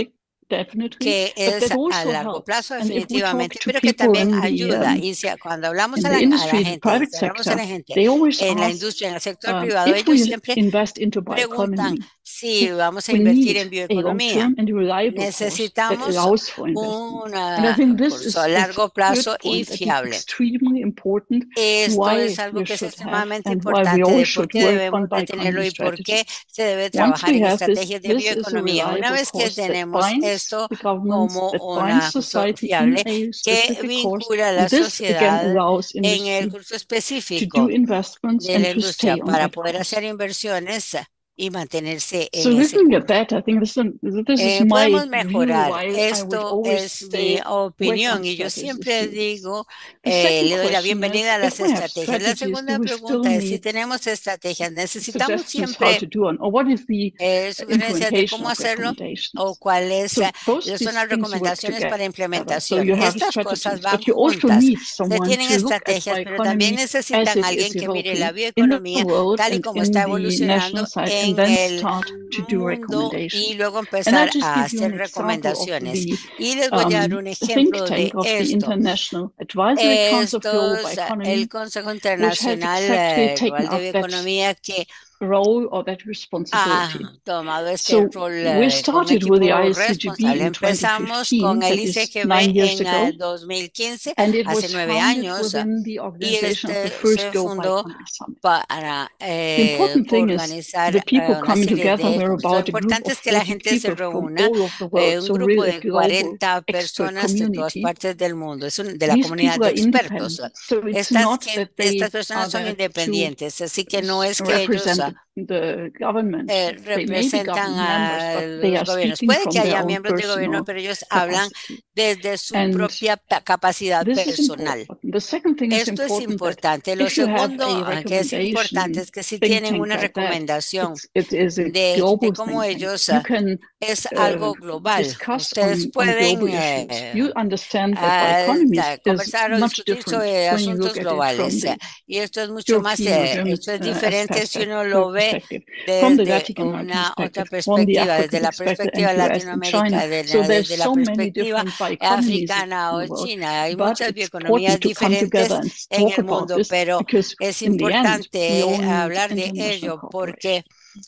Speaker 2: definitely,
Speaker 3: que
Speaker 2: but
Speaker 3: es
Speaker 2: that
Speaker 3: a
Speaker 2: also
Speaker 3: largo
Speaker 2: helps.
Speaker 3: plazo
Speaker 2: And if we talk
Speaker 3: definitivamente,
Speaker 2: to
Speaker 3: pero que
Speaker 2: people
Speaker 3: también
Speaker 2: in
Speaker 3: ayuda. Y cuando hablamos
Speaker 2: the
Speaker 3: a la
Speaker 2: industry, the
Speaker 3: gente, y
Speaker 2: private
Speaker 3: si hablamos a
Speaker 2: sector,
Speaker 3: la gente
Speaker 2: they always
Speaker 3: en la
Speaker 2: ask,
Speaker 3: industria, en el sector privado,
Speaker 2: if
Speaker 3: ellos
Speaker 2: we
Speaker 3: siempre
Speaker 2: invest into
Speaker 3: preguntan
Speaker 2: bioeconomy,
Speaker 3: si vamos a
Speaker 2: we
Speaker 3: invertir
Speaker 2: need
Speaker 3: en
Speaker 2: a
Speaker 3: bioeconomía.
Speaker 2: long-term and reliable course that
Speaker 3: Necesitamos
Speaker 2: allows for investment. And I
Speaker 3: un
Speaker 2: think this
Speaker 3: curso a
Speaker 2: is
Speaker 3: largo
Speaker 2: a
Speaker 3: plazo
Speaker 2: third
Speaker 3: y
Speaker 2: point that is
Speaker 3: fiable.
Speaker 2: extremely important,
Speaker 3: Esto es
Speaker 2: why
Speaker 3: algo
Speaker 2: you
Speaker 3: que es
Speaker 2: should have
Speaker 3: extremadamente
Speaker 2: and why we
Speaker 3: importante
Speaker 2: all
Speaker 3: de por
Speaker 2: should
Speaker 3: qué
Speaker 2: work on
Speaker 3: debemos de tenerlo
Speaker 2: bioeconomy
Speaker 3: y por
Speaker 2: strategy.
Speaker 3: qué se debe
Speaker 2: Once
Speaker 3: trabajar
Speaker 2: we
Speaker 3: en
Speaker 2: have this,
Speaker 3: estrategias de
Speaker 2: this is a
Speaker 3: bioeconomía. Una
Speaker 2: reliable
Speaker 3: vez que
Speaker 2: course that
Speaker 3: tenemos
Speaker 2: binds
Speaker 3: esto
Speaker 2: the governments,
Speaker 3: como
Speaker 2: that
Speaker 3: un
Speaker 2: binds
Speaker 3: curso
Speaker 2: society in
Speaker 3: fiable
Speaker 2: a
Speaker 3: que
Speaker 2: specific course,
Speaker 3: vincula a la
Speaker 2: and this again
Speaker 3: sociedad
Speaker 2: allows
Speaker 3: en el
Speaker 2: industry
Speaker 3: curso
Speaker 2: to do
Speaker 3: específico
Speaker 2: investments
Speaker 3: de
Speaker 2: and
Speaker 3: la
Speaker 2: to
Speaker 3: industria
Speaker 2: stay on
Speaker 3: para
Speaker 2: that
Speaker 3: poder
Speaker 2: course.
Speaker 3: hacer inversiones y mantenerse
Speaker 2: So
Speaker 3: en ese
Speaker 2: looking at
Speaker 3: curso.
Speaker 2: that, I think this is my
Speaker 3: Podemos
Speaker 2: view,
Speaker 3: mejorar.
Speaker 2: why I would
Speaker 3: Esto
Speaker 2: always
Speaker 3: es mi
Speaker 2: say work on
Speaker 3: opinión y yo
Speaker 2: strategies with
Speaker 3: siempre
Speaker 2: students.
Speaker 3: digo,
Speaker 2: The second
Speaker 3: le doy la
Speaker 2: question
Speaker 3: bienvenida
Speaker 2: is,
Speaker 3: a las
Speaker 2: if we have
Speaker 3: estrategias. La
Speaker 2: strategies, do
Speaker 3: segunda
Speaker 2: we still
Speaker 3: pregunta es si
Speaker 2: need
Speaker 3: tenemos estrategias, necesitamos
Speaker 2: suggestions how to
Speaker 3: siempre
Speaker 2: do it, or what is the
Speaker 3: sugerencias de
Speaker 2: implementation
Speaker 3: cómo
Speaker 2: of
Speaker 3: hacerlo o
Speaker 2: recommendations?
Speaker 3: cuáles
Speaker 2: So both
Speaker 3: son
Speaker 2: these
Speaker 3: las
Speaker 2: things work
Speaker 3: recomendaciones para
Speaker 2: together. So
Speaker 3: implementación.
Speaker 2: you have
Speaker 3: Estas cosas
Speaker 2: strategies,
Speaker 3: van
Speaker 2: but you also
Speaker 3: juntas.
Speaker 2: need
Speaker 3: Se
Speaker 2: someone
Speaker 3: tienen
Speaker 2: to look at
Speaker 3: estrategias, pero también
Speaker 2: bioeconomy as
Speaker 3: necesitan
Speaker 2: it
Speaker 3: alguien
Speaker 2: is
Speaker 3: que mire la
Speaker 2: evolving in the
Speaker 3: bioeconomía
Speaker 2: world
Speaker 3: tal y
Speaker 2: and
Speaker 3: como
Speaker 2: in
Speaker 3: está
Speaker 2: the national
Speaker 3: evolucionando
Speaker 2: side, and
Speaker 3: en
Speaker 2: then
Speaker 3: el
Speaker 2: start to do
Speaker 3: mundo y
Speaker 2: recommendations.
Speaker 3: luego
Speaker 2: And I'll
Speaker 3: empezar
Speaker 2: just
Speaker 3: a
Speaker 2: give you
Speaker 3: hacer
Speaker 2: an example of
Speaker 3: recomendaciones.
Speaker 2: the
Speaker 3: Y les voy a dar un
Speaker 2: think
Speaker 3: ejemplo de
Speaker 2: tank of the
Speaker 3: esto.
Speaker 2: International Advisory Council of Global
Speaker 3: Estos,
Speaker 2: Bioeconomy,
Speaker 3: el Consejo
Speaker 2: which has
Speaker 3: Internacional
Speaker 2: exactly taken
Speaker 3: Global de
Speaker 2: up that
Speaker 3: Bioeconomía que
Speaker 2: role or that
Speaker 3: ha
Speaker 2: responsibility.
Speaker 3: tomado este
Speaker 2: So
Speaker 3: rol
Speaker 2: we
Speaker 3: con un
Speaker 2: started with the
Speaker 3: equipo
Speaker 2: ISCGB
Speaker 3: responsable.
Speaker 2: in
Speaker 3: Empezamos con
Speaker 2: 2015,
Speaker 3: el
Speaker 2: that is
Speaker 3: ICGB
Speaker 2: 9 years
Speaker 3: en
Speaker 2: ago,
Speaker 3: 2015,
Speaker 2: and it
Speaker 3: hace
Speaker 2: was
Speaker 3: 9
Speaker 2: founded
Speaker 3: años,
Speaker 2: within the
Speaker 3: y
Speaker 2: organization of the
Speaker 3: este
Speaker 2: first
Speaker 3: se
Speaker 2: Global
Speaker 3: fundó
Speaker 2: Bioeconomy Summit.
Speaker 3: para
Speaker 2: The important thing is
Speaker 3: organizar
Speaker 2: the people
Speaker 3: una
Speaker 2: coming
Speaker 3: serie
Speaker 2: together
Speaker 3: de
Speaker 2: were
Speaker 3: cosas. Lo
Speaker 2: about a group
Speaker 3: importante
Speaker 2: of
Speaker 3: es que la
Speaker 2: 40
Speaker 3: gente se
Speaker 2: people from
Speaker 3: reúna,
Speaker 2: all over the world,
Speaker 3: un
Speaker 2: so
Speaker 3: grupo
Speaker 2: really a
Speaker 3: de
Speaker 2: global
Speaker 3: 40
Speaker 2: expert
Speaker 3: personas de todas
Speaker 2: community.
Speaker 3: partes del mundo, es de la
Speaker 2: These
Speaker 3: comunidad
Speaker 2: people
Speaker 3: de
Speaker 2: are
Speaker 3: expertos.
Speaker 2: independent, so it's not that
Speaker 3: Estas
Speaker 2: they
Speaker 3: personas
Speaker 2: are
Speaker 3: son
Speaker 2: there to
Speaker 3: independientes, así que no es que ellos
Speaker 2: represent the government. They may be
Speaker 3: representan
Speaker 2: government members,
Speaker 3: a
Speaker 2: but they
Speaker 3: los
Speaker 2: are
Speaker 3: gobiernos.
Speaker 2: speaking
Speaker 3: Puede que
Speaker 2: from their
Speaker 3: haya
Speaker 2: own
Speaker 3: miembros de gobierno,
Speaker 2: personal
Speaker 3: pero ellos hablan
Speaker 2: capacity.
Speaker 3: desde su
Speaker 2: And
Speaker 3: propia capacidad
Speaker 2: this is
Speaker 3: personal.
Speaker 2: important. The second thing is
Speaker 3: Esto es
Speaker 2: important that
Speaker 3: importante. Lo
Speaker 2: if you have
Speaker 3: segundo
Speaker 2: a
Speaker 3: que es importante
Speaker 2: recommendation
Speaker 3: es que si
Speaker 2: think
Speaker 3: tienen
Speaker 2: tank
Speaker 3: una
Speaker 2: like that,
Speaker 3: recomendación
Speaker 2: it is a
Speaker 3: de gente
Speaker 2: global
Speaker 3: como
Speaker 2: think tank.
Speaker 3: ellos,
Speaker 2: You can
Speaker 3: es algo global.
Speaker 2: discuss
Speaker 3: Ustedes
Speaker 2: on
Speaker 3: pueden
Speaker 2: global issues. You understand that bioeconomy is
Speaker 3: conversar o
Speaker 2: much
Speaker 3: discutir
Speaker 2: different
Speaker 3: sobre
Speaker 2: when you look
Speaker 3: asuntos
Speaker 2: at it from
Speaker 3: globales.
Speaker 2: the
Speaker 3: Y esto es mucho más,
Speaker 2: European or German
Speaker 3: esto es diferente si uno lo ve
Speaker 2: perspective, from the
Speaker 3: desde
Speaker 2: Latin American
Speaker 3: una otra
Speaker 2: perspective, from the
Speaker 3: perspectiva, desde
Speaker 2: African
Speaker 3: la
Speaker 2: perspective,
Speaker 3: perspectiva
Speaker 2: and US and China.
Speaker 3: Latinoamérica,
Speaker 2: So there's
Speaker 3: desde la
Speaker 2: so many
Speaker 3: perspectiva
Speaker 2: different bioeconomies
Speaker 3: africana
Speaker 2: in
Speaker 3: o
Speaker 2: the world,
Speaker 3: china. Hay
Speaker 2: but
Speaker 3: muchas
Speaker 2: it's
Speaker 3: bioeconomías
Speaker 2: important to come together
Speaker 3: diferentes
Speaker 2: and
Speaker 3: en
Speaker 2: talk
Speaker 3: el
Speaker 2: about
Speaker 3: mundo,
Speaker 2: this
Speaker 3: pero
Speaker 2: because
Speaker 3: es
Speaker 2: in the end, we
Speaker 3: importante
Speaker 2: all need
Speaker 3: hablar de
Speaker 2: international
Speaker 3: ello
Speaker 2: cooperation.
Speaker 3: porque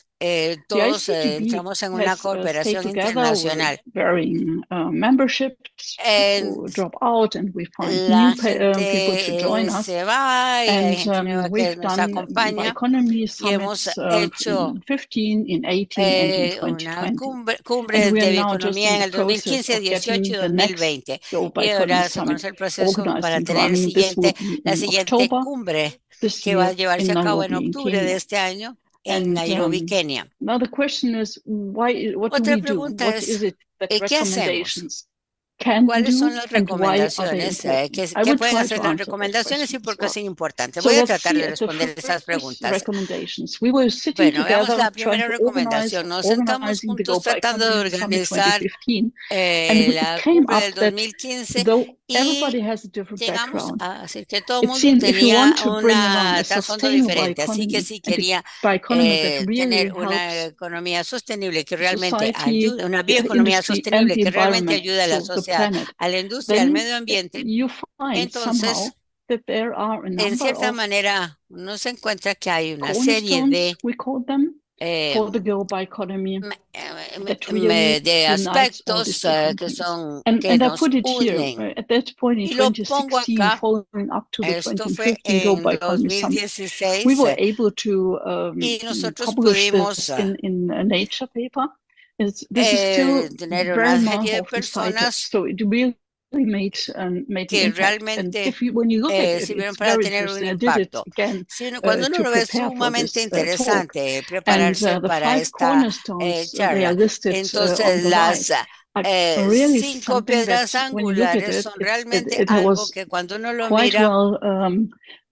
Speaker 2: The
Speaker 3: todos
Speaker 2: ICGB
Speaker 3: entramos en una
Speaker 2: has stayed
Speaker 3: cooperación
Speaker 2: together with
Speaker 3: internacional.
Speaker 2: varying memberships. People drop out and we find new
Speaker 3: La
Speaker 2: people to join
Speaker 3: gente
Speaker 2: us.
Speaker 3: se va y hay
Speaker 2: And
Speaker 3: gente nueva que
Speaker 2: we've
Speaker 3: nos
Speaker 2: done
Speaker 3: acompaña
Speaker 2: bioeconomy
Speaker 3: y hemos
Speaker 2: summits
Speaker 3: hecho
Speaker 2: in 15, in 18, and in
Speaker 3: una
Speaker 2: 2020.
Speaker 3: cumbre
Speaker 2: And we are
Speaker 3: de
Speaker 2: now just
Speaker 3: bioeconomía
Speaker 2: in
Speaker 3: en
Speaker 2: the
Speaker 3: el
Speaker 2: process
Speaker 3: 2015,
Speaker 2: of
Speaker 3: 18 y
Speaker 2: getting the next
Speaker 3: 2020.
Speaker 2: Global
Speaker 3: Y
Speaker 2: Bioeconomy
Speaker 3: ahora se
Speaker 2: Summit
Speaker 3: conoce el proceso
Speaker 2: organized
Speaker 3: para
Speaker 2: and
Speaker 3: tener
Speaker 2: running. This will be
Speaker 3: la
Speaker 2: in
Speaker 3: siguiente
Speaker 2: October
Speaker 3: cumbre
Speaker 2: this
Speaker 3: que va a
Speaker 2: year
Speaker 3: llevarse
Speaker 2: in
Speaker 3: a cabo en
Speaker 2: Nairobi, in
Speaker 3: octubre de
Speaker 2: Kenya.
Speaker 3: este año en
Speaker 2: And
Speaker 3: Nairobi, Kenia.
Speaker 2: now the question is, what do
Speaker 3: Otra
Speaker 2: we do?
Speaker 3: pregunta
Speaker 2: What
Speaker 3: es,
Speaker 2: is it that
Speaker 3: ¿qué hacemos?
Speaker 2: recommendations can
Speaker 3: ¿Cuáles
Speaker 2: do
Speaker 3: son las
Speaker 2: and why are they
Speaker 3: recomendaciones?
Speaker 2: important? I
Speaker 3: ¿Qué
Speaker 2: will
Speaker 3: pueden
Speaker 2: try
Speaker 3: hacer
Speaker 2: to
Speaker 3: las
Speaker 2: answer that
Speaker 3: recomendaciones
Speaker 2: question
Speaker 3: y
Speaker 2: as
Speaker 3: por qué
Speaker 2: well.
Speaker 3: son importantes?
Speaker 2: So
Speaker 3: Voy a
Speaker 2: let's
Speaker 3: tratar
Speaker 2: see
Speaker 3: de
Speaker 2: at the
Speaker 3: responder esas
Speaker 2: first
Speaker 3: preguntas.
Speaker 2: recommendations. We were sitting
Speaker 3: Bueno, veamos
Speaker 2: together
Speaker 3: la
Speaker 2: trying
Speaker 3: primera
Speaker 2: to organize,
Speaker 3: recomendación. Nos sentamos
Speaker 2: organizing the
Speaker 3: juntos
Speaker 2: Global
Speaker 3: tratando de
Speaker 2: Economy Summit
Speaker 3: organizar
Speaker 2: 2015, and it
Speaker 3: la
Speaker 2: came
Speaker 3: cumbre
Speaker 2: up
Speaker 3: del
Speaker 2: that
Speaker 3: 2015
Speaker 2: though
Speaker 3: y
Speaker 2: everybody has a different
Speaker 3: llegamos
Speaker 2: background,
Speaker 3: a decir que todo el
Speaker 2: it
Speaker 3: mundo
Speaker 2: seemed if you
Speaker 3: tenía
Speaker 2: want to bring
Speaker 3: un
Speaker 2: around a
Speaker 3: trasfondo
Speaker 2: sustainable
Speaker 3: diferente, así que
Speaker 2: economy
Speaker 3: si
Speaker 2: and a
Speaker 3: quería
Speaker 2: bioeconomy that
Speaker 3: tener
Speaker 2: really
Speaker 3: una
Speaker 2: helps
Speaker 3: economía sostenible que realmente
Speaker 2: society,
Speaker 3: ayude, una
Speaker 2: the
Speaker 3: bioeconomía
Speaker 2: industry, and
Speaker 3: sostenible
Speaker 2: the
Speaker 3: que realmente
Speaker 2: environment,
Speaker 3: ayude a la
Speaker 2: so the
Speaker 3: sociedad,
Speaker 2: planet,
Speaker 3: a la industria, al
Speaker 2: then
Speaker 3: medio ambiente,
Speaker 2: you find somehow
Speaker 3: entonces,
Speaker 2: that there are a
Speaker 3: en
Speaker 2: number
Speaker 3: cierta
Speaker 2: of
Speaker 3: manera, uno se encuentra que hay una serie
Speaker 2: cornerstones, we call them, for the
Speaker 3: eh,
Speaker 2: global economy that really
Speaker 3: de
Speaker 2: unites all
Speaker 3: aspectos
Speaker 2: these different
Speaker 3: que
Speaker 2: things.
Speaker 3: son que
Speaker 2: And I
Speaker 3: nos
Speaker 2: put it here
Speaker 3: unen.
Speaker 2: at that point in
Speaker 3: Y lo pongo
Speaker 2: 2016,
Speaker 3: acá,
Speaker 2: following up to the
Speaker 3: esto fue
Speaker 2: 2015 Global
Speaker 3: en
Speaker 2: Economy Summit.
Speaker 3: 2016
Speaker 2: We were able to
Speaker 3: y nosotros
Speaker 2: publish
Speaker 3: pudimos
Speaker 2: this in a Nature paper. This is still
Speaker 3: tener
Speaker 2: very
Speaker 3: una serie de
Speaker 2: often cited,
Speaker 3: personas
Speaker 2: so it really made an
Speaker 3: que
Speaker 2: impact. And
Speaker 3: realmente
Speaker 2: when you look at it,
Speaker 3: sirvieron
Speaker 2: it's
Speaker 3: para
Speaker 2: very
Speaker 3: tener un
Speaker 2: interesting. I did it
Speaker 3: impacto.
Speaker 2: again
Speaker 3: Cuando uno
Speaker 2: to
Speaker 3: lo ve
Speaker 2: prepare for
Speaker 3: sumamente
Speaker 2: this talk.
Speaker 3: interesante
Speaker 2: And
Speaker 3: prepararse
Speaker 2: the
Speaker 3: para
Speaker 2: 5
Speaker 3: esta
Speaker 2: cornerstones, they are
Speaker 3: charla.
Speaker 2: listed on
Speaker 3: Entonces,
Speaker 2: the
Speaker 3: las
Speaker 2: right. Really
Speaker 3: 5
Speaker 2: something that
Speaker 3: piedras
Speaker 2: when you look at
Speaker 3: angulares
Speaker 2: it,
Speaker 3: son realmente
Speaker 2: it
Speaker 3: algo
Speaker 2: was
Speaker 3: que cuando uno lo
Speaker 2: quite
Speaker 3: mira,
Speaker 2: well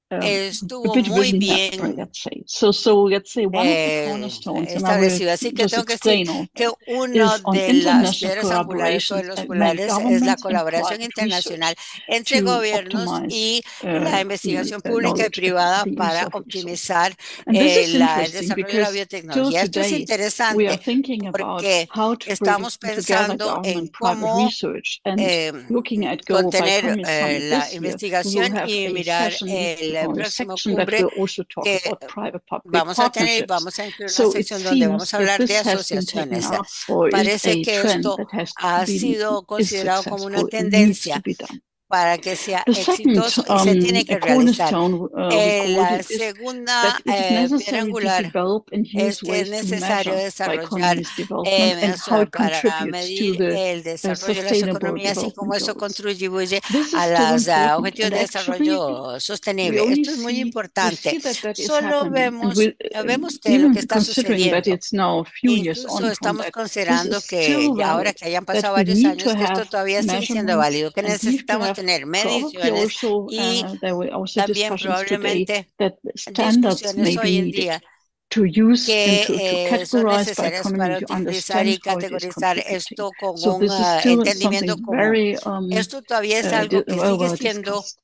Speaker 3: estuvo muy bien
Speaker 2: let's say. So let's say one of the cornerstones, and I will
Speaker 3: establecido. Así que
Speaker 2: just
Speaker 3: tengo que decir
Speaker 2: explain all
Speaker 3: que
Speaker 2: that,
Speaker 3: una
Speaker 2: is on
Speaker 3: de las
Speaker 2: international
Speaker 3: piedras angulares o de
Speaker 2: collaborations
Speaker 3: los
Speaker 2: among
Speaker 3: pilares es la
Speaker 2: governments and
Speaker 3: colaboración
Speaker 2: private
Speaker 3: internacional
Speaker 2: research
Speaker 3: entre
Speaker 2: to
Speaker 3: gobiernos
Speaker 2: optimize
Speaker 3: y la investigación pública y
Speaker 2: knowledge and
Speaker 3: privada
Speaker 2: the use
Speaker 3: para
Speaker 2: of resources.
Speaker 3: optimizar
Speaker 2: And this is
Speaker 3: el
Speaker 2: interesting
Speaker 3: desarrollo de la
Speaker 2: because still
Speaker 3: biotecnología. Esto es
Speaker 2: today we are
Speaker 3: interesante
Speaker 2: thinking about
Speaker 3: porque
Speaker 2: how to bring
Speaker 3: estamos
Speaker 2: together
Speaker 3: pensando en
Speaker 2: government private
Speaker 3: cómo
Speaker 2: research, and looking at Global
Speaker 3: contener
Speaker 2: Bioeconomy Summit
Speaker 3: la
Speaker 2: this year. We will
Speaker 3: investigación
Speaker 2: have
Speaker 3: y
Speaker 2: a
Speaker 3: mirar
Speaker 2: session
Speaker 3: el
Speaker 2: or a
Speaker 3: próximo
Speaker 2: section that
Speaker 3: cumbre
Speaker 2: will also talk
Speaker 3: que
Speaker 2: about private-public
Speaker 3: vamos a tener y
Speaker 2: partnerships.
Speaker 3: vamos a incluir una
Speaker 2: So it
Speaker 3: sección donde vamos
Speaker 2: seems
Speaker 3: a
Speaker 2: that
Speaker 3: hablar de
Speaker 2: this has been taken
Speaker 3: asociaciones.
Speaker 2: up, or is
Speaker 3: Parece
Speaker 2: a
Speaker 3: que
Speaker 2: trend
Speaker 3: esto
Speaker 2: that has
Speaker 3: ha
Speaker 2: been
Speaker 3: sido
Speaker 2: is
Speaker 3: considerado como una
Speaker 2: successful. It needs to
Speaker 3: tendencia
Speaker 2: be done.
Speaker 3: para que sea
Speaker 2: The second
Speaker 3: exitoso y se tiene que realizar.
Speaker 2: cornerstone we called
Speaker 3: La
Speaker 2: it is
Speaker 3: segunda
Speaker 2: that it is
Speaker 3: piedra
Speaker 2: necessary to
Speaker 3: angular
Speaker 2: develop and
Speaker 3: es
Speaker 2: use
Speaker 3: que es
Speaker 2: ways to
Speaker 3: necesario
Speaker 2: measure
Speaker 3: desarrollar
Speaker 2: bioeconomy's development and how it
Speaker 3: para
Speaker 2: contributes to
Speaker 3: medir
Speaker 2: the
Speaker 3: el desarrollo de las
Speaker 2: sustainable
Speaker 3: economías y cómo
Speaker 2: development
Speaker 3: eso
Speaker 2: goals.
Speaker 3: contribuye
Speaker 2: This
Speaker 3: a
Speaker 2: is still
Speaker 3: los
Speaker 2: important,
Speaker 3: objetivos
Speaker 2: and
Speaker 3: de
Speaker 2: actually
Speaker 3: desarrollo
Speaker 2: we
Speaker 3: sostenible.
Speaker 2: only
Speaker 3: Esto es muy
Speaker 2: we
Speaker 3: importante.
Speaker 2: see that that is
Speaker 3: Solo
Speaker 2: happening, and we
Speaker 3: vemos que lo
Speaker 2: even
Speaker 3: que está
Speaker 2: considering that
Speaker 3: sucediendo.
Speaker 2: it's now a few years
Speaker 3: Incluso
Speaker 2: on from
Speaker 3: estamos
Speaker 2: that, this
Speaker 3: considerando
Speaker 2: is
Speaker 3: que
Speaker 2: still
Speaker 3: ya ahora
Speaker 2: valid,
Speaker 3: que hayan
Speaker 2: that
Speaker 3: pasado
Speaker 2: we
Speaker 3: varios
Speaker 2: need to
Speaker 3: años, que esto
Speaker 2: have
Speaker 3: todavía sigue siendo
Speaker 2: measurements
Speaker 3: válido, que
Speaker 2: and need to
Speaker 3: necesitamos
Speaker 2: have
Speaker 3: tener
Speaker 2: probably
Speaker 3: mediciones
Speaker 2: also
Speaker 3: y
Speaker 2: there were also
Speaker 3: también
Speaker 2: discussions today
Speaker 3: probablemente
Speaker 2: that standards
Speaker 3: discusiones
Speaker 2: may be
Speaker 3: hoy en
Speaker 2: needed
Speaker 3: día
Speaker 2: to use and to
Speaker 3: que son
Speaker 2: categorize
Speaker 3: necesarias para
Speaker 2: bioeconomy to
Speaker 3: utilizar y
Speaker 2: understand how it is
Speaker 3: categorizar
Speaker 2: contributing.
Speaker 3: esto con
Speaker 2: So
Speaker 3: un
Speaker 2: this is still
Speaker 3: entendimiento
Speaker 2: something
Speaker 3: común.
Speaker 2: very
Speaker 3: Esto todavía es algo que sigue
Speaker 2: well
Speaker 3: siendo
Speaker 2: discussed.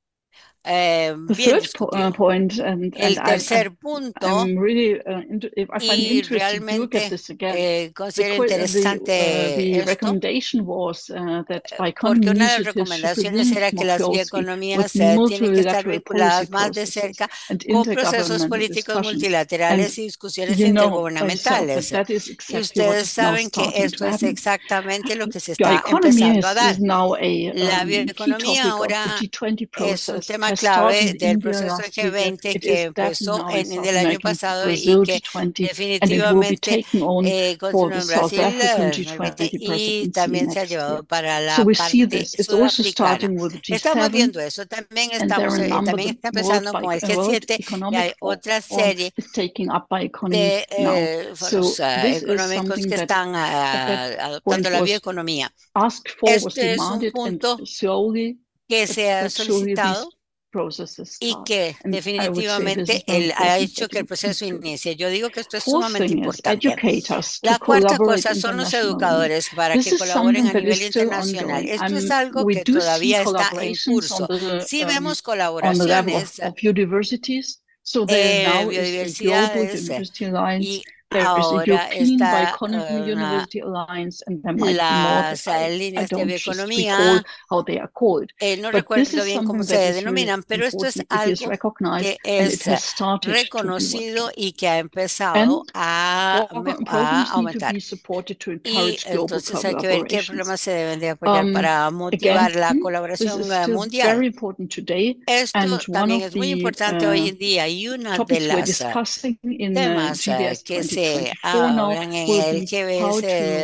Speaker 2: The
Speaker 3: bien
Speaker 2: third
Speaker 3: discutido.
Speaker 2: point, and
Speaker 3: El tercer punto,
Speaker 2: I'm really I find
Speaker 3: y
Speaker 2: interesting to look at
Speaker 3: realmente
Speaker 2: this again.
Speaker 3: considero
Speaker 2: The
Speaker 3: interesante esto,
Speaker 2: recommendation was that
Speaker 3: porque
Speaker 2: bioeconomy
Speaker 3: una de las
Speaker 2: initiatives should be
Speaker 3: recomendaciones era
Speaker 2: linked
Speaker 3: que
Speaker 2: more
Speaker 3: las
Speaker 2: closely with
Speaker 3: bioeconomías tienen que estar
Speaker 2: multilateral policy
Speaker 3: vinculadas más de
Speaker 2: processes
Speaker 3: cerca
Speaker 2: and
Speaker 3: con procesos
Speaker 2: intergovernmental
Speaker 3: políticos
Speaker 2: discussions. And
Speaker 3: multilaterales y discusiones
Speaker 2: you know by yourself that
Speaker 3: intergubernamentales.
Speaker 2: that is
Speaker 3: Y
Speaker 2: exactly what
Speaker 3: ustedes
Speaker 2: is now
Speaker 3: saben que
Speaker 2: starting
Speaker 3: esto
Speaker 2: to
Speaker 3: es
Speaker 2: happen.
Speaker 3: exactamente lo que se está
Speaker 2: Bioeconomy
Speaker 3: empezando a dar.
Speaker 2: is now a
Speaker 3: La
Speaker 2: key
Speaker 3: bioeconomía
Speaker 2: topic of the
Speaker 3: ahora
Speaker 2: G20
Speaker 3: es un
Speaker 2: process. It
Speaker 3: tema
Speaker 2: has started
Speaker 3: clave
Speaker 2: in
Speaker 3: del
Speaker 2: India
Speaker 3: proceso
Speaker 2: last year.
Speaker 3: G20
Speaker 2: It
Speaker 3: que
Speaker 2: is definitely
Speaker 3: empezó
Speaker 2: now in
Speaker 3: en
Speaker 2: South
Speaker 3: el año
Speaker 2: America,
Speaker 3: pasado y
Speaker 2: Brazil
Speaker 3: que
Speaker 2: G20, and it will be
Speaker 3: definitivamente
Speaker 2: taken on for
Speaker 3: continuó
Speaker 2: the
Speaker 3: en
Speaker 2: South
Speaker 3: Brasil
Speaker 2: African
Speaker 3: en el 20
Speaker 2: G20
Speaker 3: y
Speaker 2: presidency
Speaker 3: también se ha
Speaker 2: next year.
Speaker 3: llevado para
Speaker 2: So
Speaker 3: la
Speaker 2: we see
Speaker 3: parte
Speaker 2: this. It's also
Speaker 3: sudafricana.
Speaker 2: starting with
Speaker 3: Estamos
Speaker 2: G7,
Speaker 3: viendo eso. También
Speaker 2: and there are a number
Speaker 3: también
Speaker 2: the
Speaker 3: está
Speaker 2: World,
Speaker 3: empezando con el
Speaker 2: World
Speaker 3: G7 y
Speaker 2: Economic
Speaker 3: hay otra
Speaker 2: Forum
Speaker 3: serie
Speaker 2: is taking up bioeconomy
Speaker 3: de
Speaker 2: now.
Speaker 3: foros
Speaker 2: So this is
Speaker 3: económicos
Speaker 2: something
Speaker 3: que
Speaker 2: that
Speaker 3: están
Speaker 2: at that
Speaker 3: adoptando
Speaker 2: point
Speaker 3: la
Speaker 2: was
Speaker 3: bioeconomía.
Speaker 2: asked for, was
Speaker 3: Este es un
Speaker 2: demanded, and
Speaker 3: punto
Speaker 2: slowly
Speaker 3: que se ha
Speaker 2: slowly these
Speaker 3: solicitado
Speaker 2: processes
Speaker 3: y
Speaker 2: start.
Speaker 3: que
Speaker 2: And I would say this is
Speaker 3: definitivamente
Speaker 2: very
Speaker 3: él ha
Speaker 2: important
Speaker 3: hecho
Speaker 2: that
Speaker 3: que el
Speaker 2: we keep
Speaker 3: proceso
Speaker 2: to this.
Speaker 3: inicie. Yo digo que esto es
Speaker 2: Fourth
Speaker 3: sumamente
Speaker 2: thing is
Speaker 3: importante.
Speaker 2: educate us to
Speaker 3: La cuarta
Speaker 2: collaborate
Speaker 3: cosa son los
Speaker 2: internationally.
Speaker 3: educadores para
Speaker 2: This
Speaker 3: que
Speaker 2: is
Speaker 3: colaboren
Speaker 2: something
Speaker 3: a
Speaker 2: that is
Speaker 3: nivel
Speaker 2: still
Speaker 3: internacional.
Speaker 2: ongoing.
Speaker 3: Esto es algo
Speaker 2: We
Speaker 3: que
Speaker 2: do see
Speaker 3: todavía está en
Speaker 2: collaborations
Speaker 3: curso. Sí vemos
Speaker 2: on the level
Speaker 3: colaboraciones
Speaker 2: of biodiversities. So there now is a global
Speaker 3: biodiversidades
Speaker 2: university alliance.
Speaker 3: y
Speaker 2: There is a
Speaker 3: ahora
Speaker 2: European
Speaker 3: está
Speaker 2: Bioeconomy University Alliance, and there might be more that
Speaker 3: las
Speaker 2: I
Speaker 3: líneas de
Speaker 2: don't just recall
Speaker 3: bioeconomía.
Speaker 2: how they are called.
Speaker 3: No
Speaker 2: But this
Speaker 3: recuerdo
Speaker 2: is
Speaker 3: bien cómo
Speaker 2: something that
Speaker 3: se
Speaker 2: is really
Speaker 3: denominan, pero esto es
Speaker 2: important. It is
Speaker 3: algo
Speaker 2: recognized
Speaker 3: que
Speaker 2: and it
Speaker 3: es
Speaker 2: has started to be working.
Speaker 3: reconocido y que ha empezado
Speaker 2: And
Speaker 3: a
Speaker 2: programs need to
Speaker 3: aumentar.
Speaker 2: be supported to
Speaker 3: Y
Speaker 2: encourage global
Speaker 3: entonces hay que ver qué
Speaker 2: collaborations.
Speaker 3: programas se deben de apoyar para motivar
Speaker 2: Again,
Speaker 3: la
Speaker 2: this
Speaker 3: colaboración
Speaker 2: is still
Speaker 3: mundial.
Speaker 2: very important today,
Speaker 3: Esto
Speaker 2: and one
Speaker 3: también
Speaker 2: of
Speaker 3: es muy
Speaker 2: the
Speaker 3: importante hoy en día y una de
Speaker 2: topics we're
Speaker 3: las
Speaker 2: discussing in
Speaker 3: temas
Speaker 2: GBS
Speaker 3: que se
Speaker 2: 2024 now
Speaker 3: hablan en
Speaker 2: will
Speaker 3: el
Speaker 2: be how
Speaker 3: GBS de
Speaker 2: to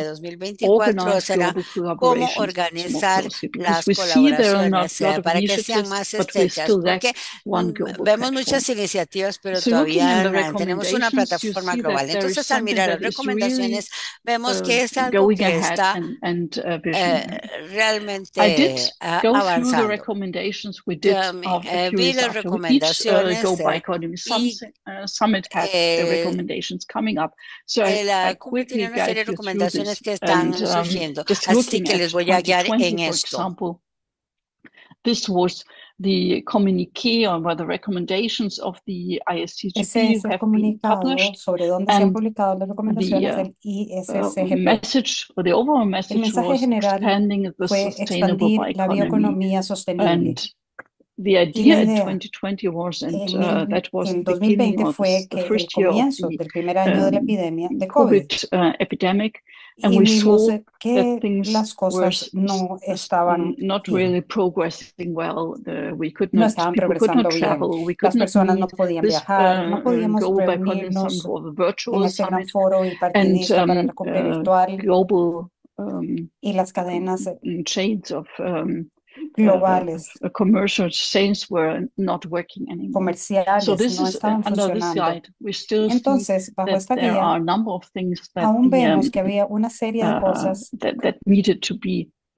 Speaker 3: 2024
Speaker 2: organize
Speaker 3: será
Speaker 2: global
Speaker 3: cómo
Speaker 2: collaborations more
Speaker 3: organizar
Speaker 2: closely, because
Speaker 3: las
Speaker 2: we see there are not
Speaker 3: colaboraciones
Speaker 2: a lot of
Speaker 3: para que sean
Speaker 2: initiatives,
Speaker 3: más
Speaker 2: but we
Speaker 3: estrechas,
Speaker 2: still lack
Speaker 3: porque
Speaker 2: one global
Speaker 3: vemos
Speaker 2: platform.
Speaker 3: muchas iniciativas, pero
Speaker 2: So looking in
Speaker 3: todavía
Speaker 2: the
Speaker 3: no tenemos una
Speaker 2: recommendations, you
Speaker 3: plataforma
Speaker 2: see that
Speaker 3: global.
Speaker 2: there is
Speaker 3: Entonces, al
Speaker 2: something
Speaker 3: mirar las
Speaker 2: that is really
Speaker 3: recomendaciones, vemos que es algo
Speaker 2: going
Speaker 3: que
Speaker 2: ahead
Speaker 3: está
Speaker 2: and visionary. I did
Speaker 3: realmente
Speaker 2: go through the
Speaker 3: avanzando.
Speaker 2: recommendations we did a few
Speaker 3: Vi
Speaker 2: years
Speaker 3: las
Speaker 2: after. Each
Speaker 3: recomendaciones
Speaker 2: Global Bioeconomy
Speaker 3: y
Speaker 2: Summit had recommendations coming up. So I
Speaker 3: la cumbre
Speaker 2: quickly
Speaker 3: tiene una serie
Speaker 2: guide
Speaker 3: de
Speaker 2: you through
Speaker 3: recomendaciones
Speaker 2: this.
Speaker 3: que
Speaker 2: And
Speaker 3: están surgiendo,
Speaker 2: just
Speaker 3: así
Speaker 2: looking
Speaker 3: que
Speaker 2: at
Speaker 3: les voy a guiar
Speaker 2: 2020,
Speaker 3: en
Speaker 2: for
Speaker 3: esto.
Speaker 2: example, this was the communique or the recommendations of the
Speaker 4: Ese
Speaker 2: ISCGP
Speaker 4: es el
Speaker 2: have been
Speaker 4: comunicado
Speaker 2: published,
Speaker 4: sobre dónde se han
Speaker 2: and
Speaker 4: publicado las recomendaciones
Speaker 2: the
Speaker 4: del ISSGP.
Speaker 2: message, or the overall
Speaker 4: El
Speaker 2: message,
Speaker 4: mensaje
Speaker 2: was
Speaker 4: general
Speaker 2: expanding the
Speaker 4: fue
Speaker 2: sustainable
Speaker 4: expandir la
Speaker 2: bioeconomy.
Speaker 4: bioeconomía sostenible.
Speaker 2: And the
Speaker 4: Y
Speaker 2: idea
Speaker 4: la
Speaker 2: in
Speaker 4: idea
Speaker 2: 2020 was, and
Speaker 4: en
Speaker 2: that was the
Speaker 4: el
Speaker 2: beginning
Speaker 4: 2020
Speaker 2: of
Speaker 4: fue
Speaker 2: the
Speaker 4: que el
Speaker 2: first year of
Speaker 4: comienzo
Speaker 2: the
Speaker 4: del primer año de la epidemia de
Speaker 2: COVID
Speaker 4: COVID.
Speaker 2: epidemic, and
Speaker 4: Y
Speaker 2: we
Speaker 4: vimos
Speaker 2: saw that
Speaker 4: que
Speaker 2: things
Speaker 4: las
Speaker 2: were
Speaker 4: cosas no estaban
Speaker 2: not
Speaker 4: bien,
Speaker 2: really progressing well.
Speaker 4: no estaban
Speaker 2: People could not
Speaker 4: progresando bien.
Speaker 2: travel. We could
Speaker 4: Las
Speaker 2: not
Speaker 4: personas no
Speaker 2: meet
Speaker 4: podían
Speaker 2: this
Speaker 4: viajar, no podíamos
Speaker 2: Global Bioeconomy Summit
Speaker 4: reunirnos
Speaker 2: or the
Speaker 4: en
Speaker 2: virtual
Speaker 4: este gran
Speaker 2: summit,
Speaker 4: foro
Speaker 2: and
Speaker 4: bipartidista para la cumbre virtual
Speaker 2: global
Speaker 4: y las cadenas
Speaker 2: chains of
Speaker 4: globales
Speaker 2: commercial chains were not working anymore. So
Speaker 4: comerciales
Speaker 2: this
Speaker 4: no
Speaker 2: is
Speaker 4: estaban
Speaker 2: under this
Speaker 4: funcionando.
Speaker 2: guide. We still see
Speaker 4: Entonces, bajo
Speaker 2: that
Speaker 4: esta
Speaker 2: there are
Speaker 4: guía,
Speaker 2: a number of things that
Speaker 4: aún vemos que había una serie de cosas
Speaker 2: that needed to be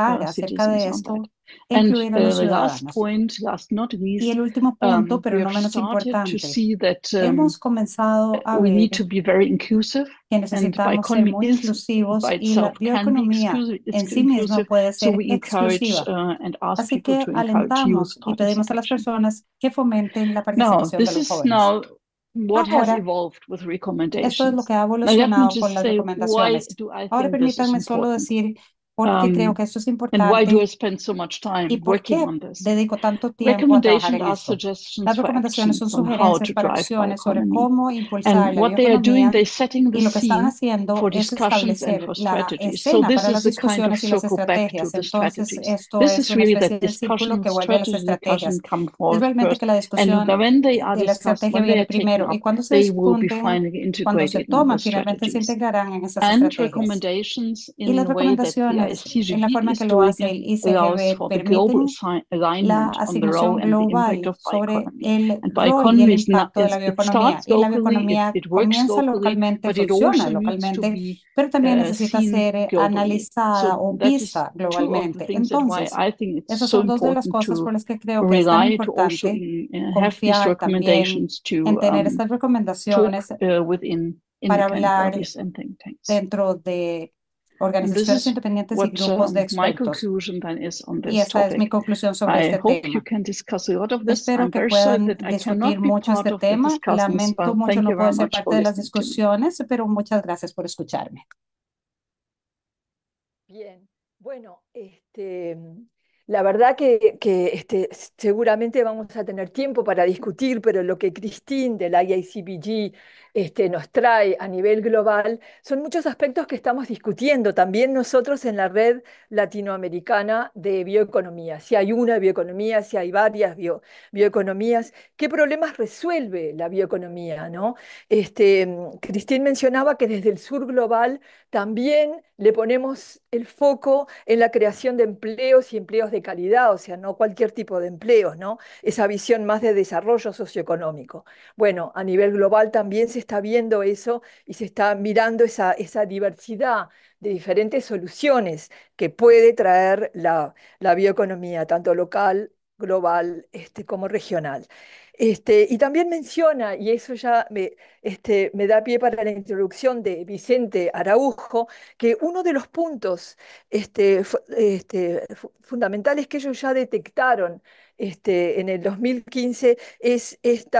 Speaker 4: mensaje acerca
Speaker 2: citizens
Speaker 4: de
Speaker 2: on
Speaker 4: esto
Speaker 2: that.
Speaker 4: incluir a los
Speaker 2: The last
Speaker 4: ciudadanos.
Speaker 2: point, last not
Speaker 4: Y
Speaker 2: least,
Speaker 4: el último punto, pero
Speaker 2: we
Speaker 4: no
Speaker 2: have
Speaker 4: menos
Speaker 2: started to
Speaker 4: importante,
Speaker 2: see that
Speaker 4: hemos comenzado a
Speaker 2: we
Speaker 4: ver
Speaker 2: need to be very inclusive,
Speaker 4: que
Speaker 2: and
Speaker 4: necesitamos ser muy inclusivos
Speaker 2: by
Speaker 4: y la
Speaker 2: itself can be
Speaker 4: bioeconomía en sí misma
Speaker 2: inclusive.
Speaker 4: puede
Speaker 2: So
Speaker 4: ser
Speaker 2: we encourage
Speaker 4: exclusiva.
Speaker 2: and ask
Speaker 4: Así
Speaker 2: people
Speaker 4: que
Speaker 2: to encourage youth
Speaker 4: alentamos y pedimos a las
Speaker 2: participation.
Speaker 4: personas que fomenten la
Speaker 2: Now,
Speaker 4: participación de
Speaker 2: this
Speaker 4: los
Speaker 2: is
Speaker 4: jóvenes.
Speaker 2: now what has
Speaker 4: Ahora,
Speaker 2: evolved with
Speaker 4: esto es lo
Speaker 2: recommendations.
Speaker 4: que ha
Speaker 2: Now, let me
Speaker 4: evolucionado con
Speaker 2: just
Speaker 4: las
Speaker 2: say why
Speaker 4: recomendaciones.
Speaker 2: do I
Speaker 4: Ahora
Speaker 2: think this is
Speaker 4: permítanme solo
Speaker 2: important?
Speaker 4: decir por qué creo que esto es
Speaker 2: And why do
Speaker 4: importante
Speaker 2: I spend so much time
Speaker 4: y por
Speaker 2: working
Speaker 4: qué
Speaker 2: on this?
Speaker 4: dedico tanto tiempo a trabajar
Speaker 2: Recommendations
Speaker 4: en
Speaker 2: are
Speaker 4: esto.
Speaker 2: suggestions
Speaker 4: Las
Speaker 2: for
Speaker 4: recomendaciones son
Speaker 2: actions on how
Speaker 4: sugerencias
Speaker 2: to
Speaker 4: para
Speaker 2: drive
Speaker 4: acciones sobre
Speaker 2: bioeconomy.
Speaker 4: cómo impulsar
Speaker 2: And
Speaker 4: la
Speaker 2: what they are doing,
Speaker 4: bioeconomía
Speaker 2: they're setting the
Speaker 4: y lo que están
Speaker 2: scene
Speaker 4: haciendo
Speaker 2: for
Speaker 4: es
Speaker 2: discussions and
Speaker 4: establecer
Speaker 2: for
Speaker 4: la
Speaker 2: strategies. So
Speaker 4: escena
Speaker 2: this
Speaker 4: para
Speaker 2: is
Speaker 4: las
Speaker 2: the kind of
Speaker 4: discusiones y las
Speaker 2: circle back to
Speaker 4: estrategias.
Speaker 2: the
Speaker 4: Entonces,
Speaker 2: strategies.
Speaker 4: esto
Speaker 2: This
Speaker 4: es
Speaker 2: is
Speaker 4: una
Speaker 2: really
Speaker 4: especie
Speaker 2: that
Speaker 4: de círculo
Speaker 2: discussion,
Speaker 4: que vuelve a las
Speaker 2: strategy,
Speaker 4: estrategias.
Speaker 2: discussion come
Speaker 4: Es
Speaker 2: forward
Speaker 4: realmente
Speaker 2: first.
Speaker 4: que la
Speaker 2: And
Speaker 4: discusión
Speaker 2: when they are
Speaker 4: de la
Speaker 2: discussed,
Speaker 4: estrategia
Speaker 2: when they
Speaker 4: viene
Speaker 2: are taken
Speaker 4: primero y
Speaker 2: up,
Speaker 4: cuando se
Speaker 2: they will be
Speaker 4: discuten,
Speaker 2: finally
Speaker 4: cuando se
Speaker 2: integrated in
Speaker 4: toman,
Speaker 2: the
Speaker 4: finalmente se
Speaker 2: strategies.
Speaker 4: integrarán en esas
Speaker 2: And
Speaker 4: estrategias.
Speaker 2: recommendations
Speaker 4: Y
Speaker 2: in
Speaker 4: las
Speaker 2: the way that the
Speaker 4: recomendaciones, en la
Speaker 2: ICGB
Speaker 4: forma en
Speaker 2: is
Speaker 4: que lo
Speaker 2: doing
Speaker 4: hace
Speaker 2: it,
Speaker 4: el
Speaker 2: allows
Speaker 4: ICGB,
Speaker 2: for the global
Speaker 4: permiten la
Speaker 2: alignment on the role
Speaker 4: asignación
Speaker 2: and the impact
Speaker 4: global
Speaker 2: of
Speaker 4: sobre
Speaker 2: bioeconomy.
Speaker 4: el
Speaker 2: And
Speaker 4: rol y el
Speaker 2: bioeconomy is not,
Speaker 4: impacto de la
Speaker 2: it
Speaker 4: bioeconomía.
Speaker 2: starts
Speaker 4: Y la
Speaker 2: locally,
Speaker 4: bioeconomía
Speaker 2: it works
Speaker 4: comienza
Speaker 2: locally,
Speaker 4: localmente,
Speaker 2: but it
Speaker 4: funciona
Speaker 2: also needs to
Speaker 4: localmente,
Speaker 2: be
Speaker 4: pero también necesita
Speaker 2: seen
Speaker 4: ser
Speaker 2: globally.
Speaker 4: analizada
Speaker 2: So
Speaker 4: o
Speaker 2: that is
Speaker 4: vista
Speaker 2: two of the
Speaker 4: globalmente.
Speaker 2: things that why
Speaker 4: Entonces,
Speaker 2: I think it's
Speaker 4: esas
Speaker 2: so
Speaker 4: son dos de las
Speaker 2: important
Speaker 4: cosas
Speaker 2: to
Speaker 4: por las que creo que es tan
Speaker 2: rely to also
Speaker 4: importante
Speaker 2: have these
Speaker 4: confiar también
Speaker 2: recommendations
Speaker 4: en
Speaker 2: to
Speaker 4: tener estas
Speaker 2: talk
Speaker 4: recomendaciones
Speaker 2: within
Speaker 4: para
Speaker 2: independent
Speaker 4: hablar
Speaker 2: bodies and think tanks.
Speaker 4: dentro de
Speaker 2: And this
Speaker 4: organizaciones
Speaker 2: is
Speaker 4: independientes y
Speaker 2: what
Speaker 4: grupos de
Speaker 2: my
Speaker 4: expertos.
Speaker 2: conclusion then is on
Speaker 4: Y
Speaker 2: this
Speaker 4: esta es mi
Speaker 2: topic.
Speaker 4: conclusión sobre
Speaker 2: I
Speaker 4: este
Speaker 2: hope you
Speaker 4: tema.
Speaker 2: can discuss a lot of this.
Speaker 4: Espero
Speaker 2: I'm
Speaker 4: que
Speaker 2: very sorry
Speaker 4: puedan
Speaker 2: that I
Speaker 4: discutir
Speaker 2: cannot be
Speaker 4: mucho
Speaker 2: part
Speaker 4: este
Speaker 2: of the
Speaker 4: tema.
Speaker 2: discussions,
Speaker 4: Lamento
Speaker 2: but
Speaker 4: mucho
Speaker 2: thank
Speaker 4: no
Speaker 2: you very
Speaker 4: poder ser
Speaker 2: much
Speaker 4: parte
Speaker 2: for
Speaker 4: de las
Speaker 2: listening to me.
Speaker 4: discusiones, pero muchas gracias por escucharme.
Speaker 1: Bien, bueno, la verdad que seguramente vamos a tener tiempo para discutir, pero lo que Christine de la IACPG nos trae a nivel global son muchos aspectos que estamos discutiendo también nosotros en la red latinoamericana de bioeconomía. Si hay una bioeconomía, si hay varias bioeconomías, ¿qué problemas resuelve la bioeconomía, ¿no? Christine mencionaba que desde el sur global también le ponemos el foco en la creación de empleos y empleos de calidad, o sea, no cualquier tipo de empleos, ¿no? Esa visión más de desarrollo socioeconómico. Bueno, a nivel global también se está viendo eso y se está mirando esa diversidad de diferentes soluciones que puede traer la bioeconomía, tanto local, global, como regional. Y también menciona, y eso ya me da pie para la introducción de Vicente Araujo, que uno de los puntos fundamentales que ellos ya detectaron en el 2015 es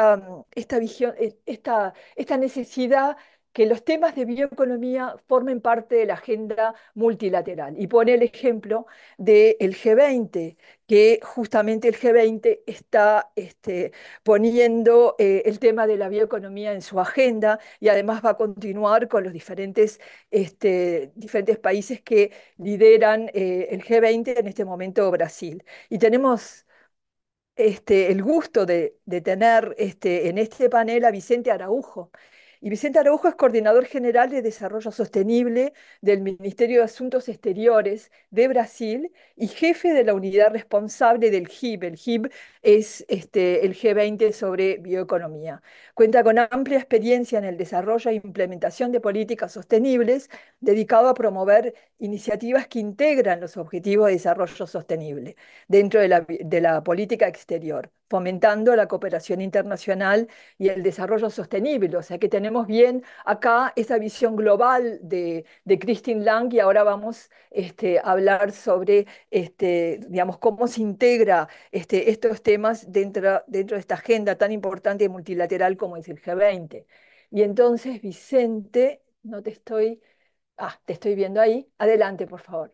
Speaker 1: esta necesidad que los temas de bioeconomía formen parte de la agenda multilateral. Y pone el ejemplo del G20, que justamente el G20 está poniendo el tema de la bioeconomía en su agenda y además va a continuar con los diferentes países que lideran el G20, en este momento Brasil. Y tenemos el gusto de tener en este panel a Vicente Araujo. Y Vicente Araujo es coordinador general de Desarrollo Sostenible del Ministerio de Asuntos Exteriores de Brasil y jefe de la unidad responsable del GIB. El GIB es el G20 sobre bioeconomía. Cuenta con amplia experiencia en el desarrollo e implementación de políticas sostenibles dedicado a promover iniciativas que integran los objetivos de desarrollo sostenible dentro de la política exterior, fomentando la cooperación internacional y el desarrollo sostenible. O sea que tenemos bien acá esa visión global de Christine Lang y ahora vamos a hablar sobre digamos, cómo se integra estos temas dentro de esta agenda tan importante y multilateral como es el G20. Y entonces, Vicente, no te estoy... Ah, te estoy viendo ahí. Adelante, por favor.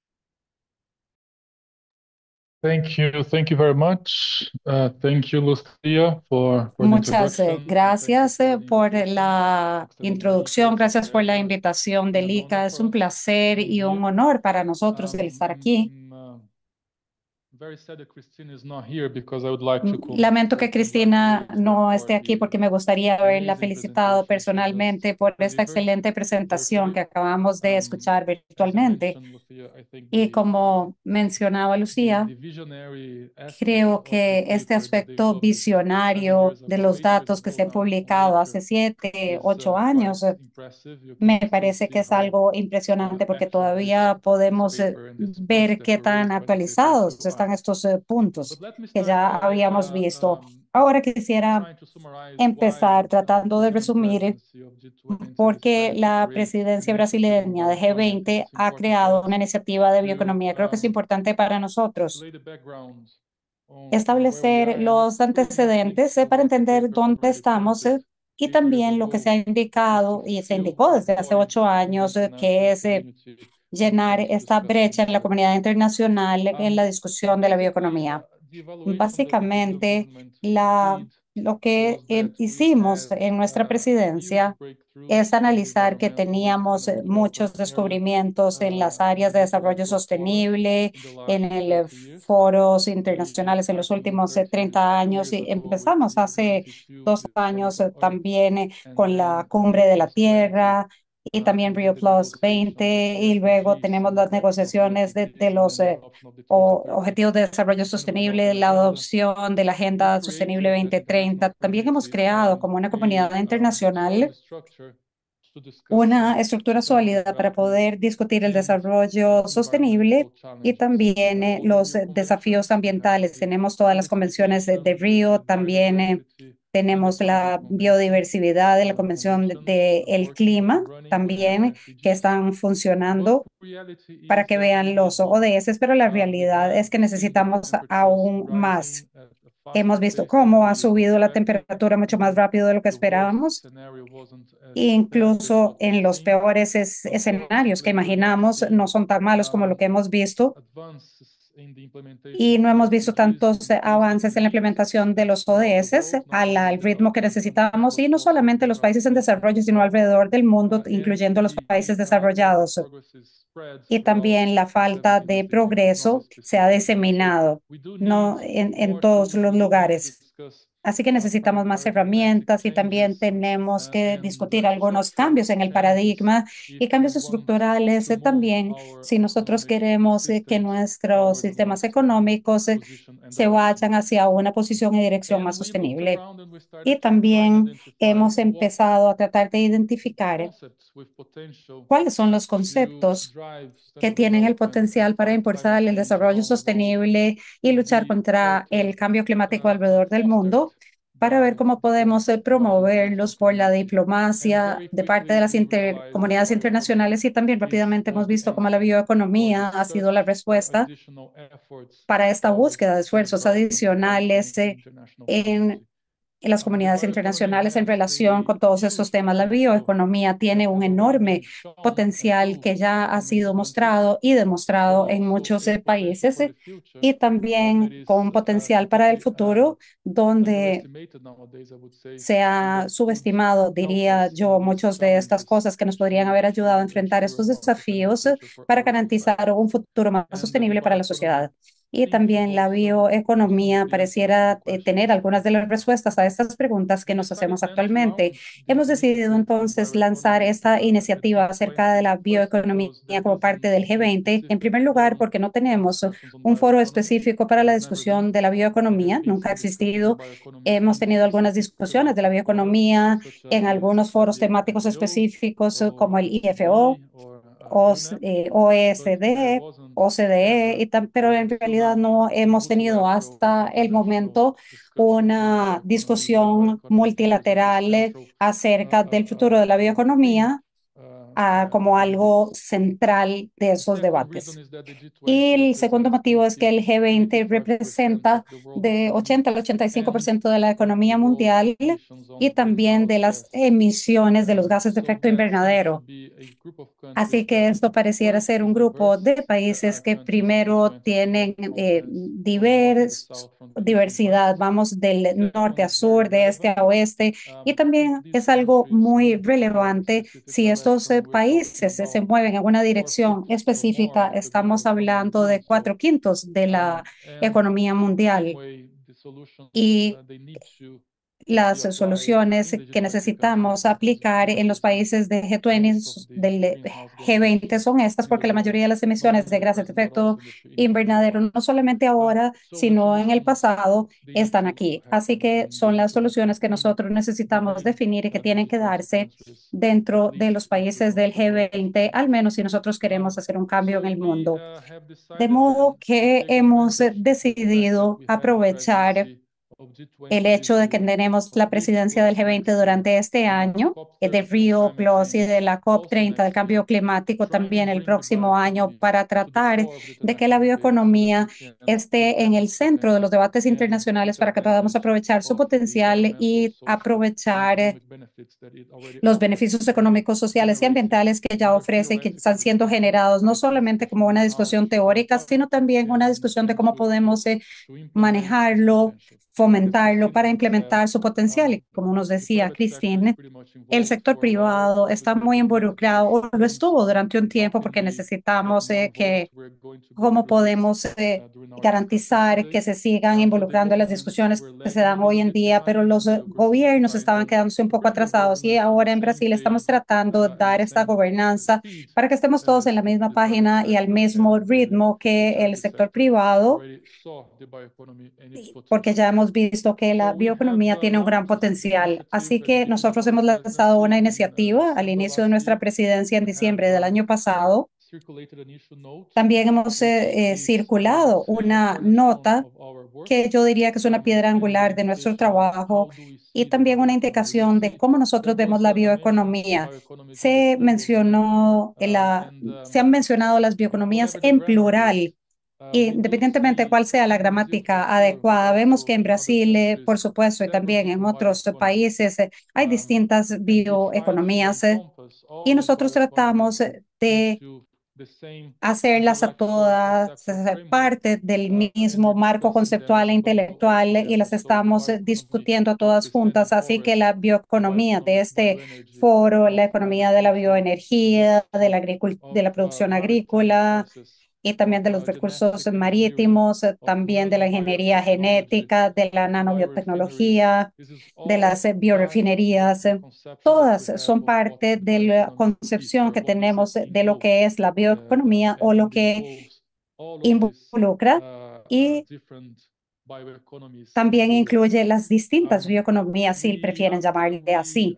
Speaker 5: Thank you very much. Thank you, Lucia, for the
Speaker 4: Muchas
Speaker 5: introduction.
Speaker 4: gracias por
Speaker 5: Thank you
Speaker 4: la
Speaker 5: for the
Speaker 4: introducción, gracias por la invitación de
Speaker 5: And an
Speaker 4: Lika.
Speaker 5: honor
Speaker 4: Es
Speaker 5: for
Speaker 4: un
Speaker 5: us
Speaker 4: placer y un
Speaker 5: here.
Speaker 4: honor para nosotros el estar aquí.
Speaker 5: I'm
Speaker 4: Lamento que Cristina no esté aquí porque me gustaría haberla felicitado personalmente por esta excelente presentación que acabamos de escuchar virtualmente. Y como mencionaba Lucía, creo que este aspecto visionario de los datos que se han publicado hace 7, 8 años me parece que es algo impresionante porque todavía podemos ver qué tan actualizados están estos puntos que ya habíamos visto. Ahora quisiera empezar tratando de resumir porque la presidencia brasileña de G20 ha creado una iniciativa de bioeconomía. Creo que es importante para nosotros establecer los antecedentes para entender dónde estamos y también lo que se ha indicado y se indicó desde hace 8 años, que es llenar esta brecha en la comunidad internacional en la discusión de la bioeconomía. Básicamente, lo que hicimos en nuestra presidencia es analizar que teníamos muchos descubrimientos en las áreas de desarrollo sostenible, en el foros internacionales en los últimos 30 años y empezamos hace 2 años también con la Cumbre de la Tierra y también Rio Plus 20 y luego tenemos las negociaciones de los Objetivos de Desarrollo Sostenible, la adopción de la Agenda Sostenible 2030. También hemos creado como una comunidad internacional una estructura sólida para poder discutir el desarrollo sostenible y también los desafíos ambientales. Tenemos todas las convenciones de Río, también tenemos la biodiversidad de la Convención del Clima, también que están funcionando para que vean los ODS, pero la realidad es que necesitamos aún más. Hemos visto cómo ha subido la temperatura mucho más rápido de lo que esperábamos, incluso en los peores escenarios que imaginamos no son tan malos como lo que hemos visto y no hemos visto tantos avances en la implementación de los ODS al ritmo que necesitamos y no solamente los países en desarrollo, sino alrededor del mundo, incluyendo los países desarrollados. Y también la falta de progreso se ha diseminado no en todos los lugares. Así que necesitamos más herramientas y también tenemos que discutir algunos cambios en el paradigma y cambios estructurales también si nosotros queremos que nuestros sistemas económicos se vayan hacia una posición y dirección más sostenible. Y también hemos empezado a tratar de identificar cuáles son los conceptos que tienen el potencial para impulsar el desarrollo sostenible y luchar contra el cambio climático alrededor del mundo, para ver cómo podemos promoverlos por la diplomacia de parte de las comunidades internacionales y también rápidamente hemos visto cómo la bioeconomía ha sido la respuesta para esta búsqueda de esfuerzos adicionales en las comunidades internacionales en relación con todos estos temas. La bioeconomía tiene un enorme potencial que ya ha sido mostrado y demostrado en muchos países y también con potencial para el futuro, donde se ha subestimado, diría yo, muchas de estas cosas que nos podrían haber ayudado a enfrentar estos desafíos para garantizar un futuro más sostenible para la sociedad. Y también la bioeconomía pareciera tener algunas de las respuestas a estas preguntas que nos hacemos actualmente. Hemos decidido entonces lanzar esta iniciativa acerca de la bioeconomía como parte del G20. En primer lugar, porque no tenemos un foro específico para la discusión de la bioeconomía. Nunca ha existido. Hemos tenido algunas discusiones de la bioeconomía en algunos foros temáticos específicos como el IFO, OECD, OCDE, pero en realidad no hemos tenido hasta el momento una discusión multilateral acerca del futuro de la bioeconomía como algo central de esos debates. Y el segundo motivo es que el G20 representa de 80 al 85% de la economía mundial y también de las emisiones de los gases de efecto invernadero. Así que esto pareciera ser un grupo de países que primero tienen diversidad, vamos del norte a sur, de este a oeste, y también es algo muy relevante si estos países se mueven en una dirección específica, estamos hablando de 4/5 de la economía mundial. Y las soluciones que necesitamos aplicar en los países de G20, del G20 son estas, porque la mayoría de las emisiones de gases de efecto invernadero, no solamente ahora, sino en el pasado, están aquí. Así que son las soluciones que nosotros necesitamos definir y que tienen que darse dentro de los países del G20, al menos si nosotros queremos hacer un cambio en el mundo. De modo que hemos decidido aprovechar el hecho de que tenemos la presidencia del G20 durante este año, de Río Plus y de la COP30 del cambio climático también el próximo año, para tratar de que la bioeconomía esté en el centro de los debates internacionales para que podamos aprovechar su potencial y aprovechar los beneficios económicos, sociales y ambientales que ya ofrece y que están siendo generados, no solamente como una discusión teórica, sino también una discusión de cómo podemos manejarlo, fomentarlo para implementar su potencial. Y como nos decía Christine, el sector privado está muy involucrado, o lo estuvo durante un tiempo, porque necesitamos que cómo podemos garantizar que se sigan involucrando en las discusiones que se dan hoy en día, pero los gobiernos estaban quedándose un poco atrasados y ahora en Brasil estamos tratando de dar esta gobernanza para que estemos todos en la misma página y al mismo ritmo que el sector privado, porque ya hemos visto que la bioeconomía tiene un gran potencial. Así que nosotros hemos lanzado una iniciativa al inicio de nuestra presidencia en diciembre del año pasado. También hemos circulado una nota que yo diría que es una piedra angular de nuestro trabajo y también una indicación de cómo nosotros vemos la bioeconomía. Se han mencionado las bioeconomías en plural, independientemente de cuál sea la gramática adecuada. Vemos que en Brasil, por supuesto, y también en otros países, hay distintas bioeconomías y nosotros tratamos de hacerlas a todas, ser parte del mismo marco conceptual e intelectual y las estamos discutiendo a todas juntas. Así que la bioeconomía de este foro, la economía de la bioenergía, de la producción agrícola y también de los recursos marítimos, también de la ingeniería genética, de la nanobiotecnología, de las biorefinerías. Todas son parte de la concepción que tenemos de lo que es la bioeconomía o lo que involucra y también incluye las distintas bioeconomías, si prefieren llamarle así.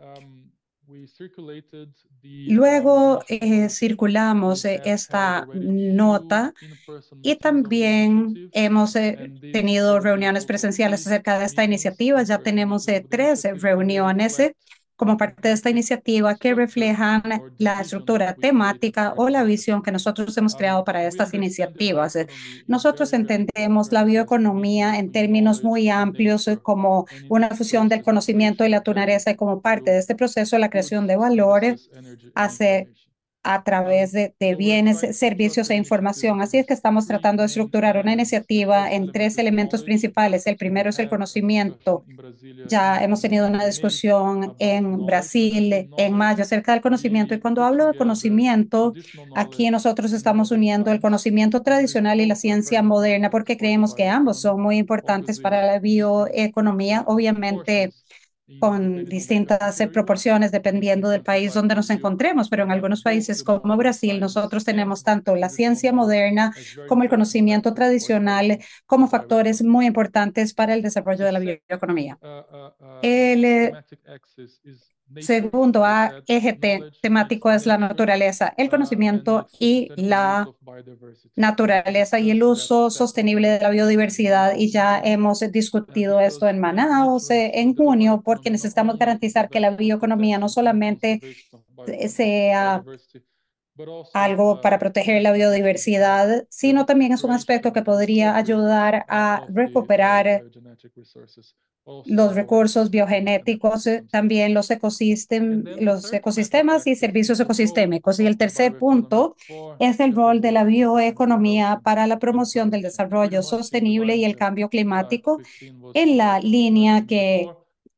Speaker 4: Luego circulamos esta nota y también hemos tenido reuniones presenciales acerca de esta iniciativa. Ya tenemos 3 reuniones como parte de esta iniciativa que reflejan la estructura temática o la visión que nosotros hemos creado para estas iniciativas. Nosotros entendemos la bioeconomía en términos muy amplios como una fusión del conocimiento y la naturaleza y como parte de este proceso la creación de valores hace a través de bienes, servicios e información. Así es que estamos tratando de estructurar una iniciativa en 3 elementos principales. El primero es el conocimiento. Ya hemos tenido una discusión en Brasil en mayo acerca del conocimiento y cuando hablo de conocimiento, aquí nosotros estamos uniendo el conocimiento tradicional y la ciencia moderna porque creemos que ambos son muy importantes para la bioeconomía. Obviamente, con distintas proporciones dependiendo del país donde nos encontremos, pero en algunos países como Brasil nosotros tenemos tanto la ciencia moderna como el conocimiento tradicional como factores muy importantes para el desarrollo de la bioeconomía. El segundo eje temático es la naturaleza, el conocimiento y la naturaleza y el uso sostenible de la biodiversidad. Y ya hemos discutido esto en Manaus en junio, porque necesitamos garantizar que la bioeconomía no solamente sea algo para proteger la biodiversidad, sino también es un aspecto que podría ayudar a recuperar los recursos biogenéticos, también los ecosistemas y servicios ecosistémicos. Y el tercer punto es el rol de la bioeconomía para la promoción del desarrollo sostenible y el cambio climático, en la línea que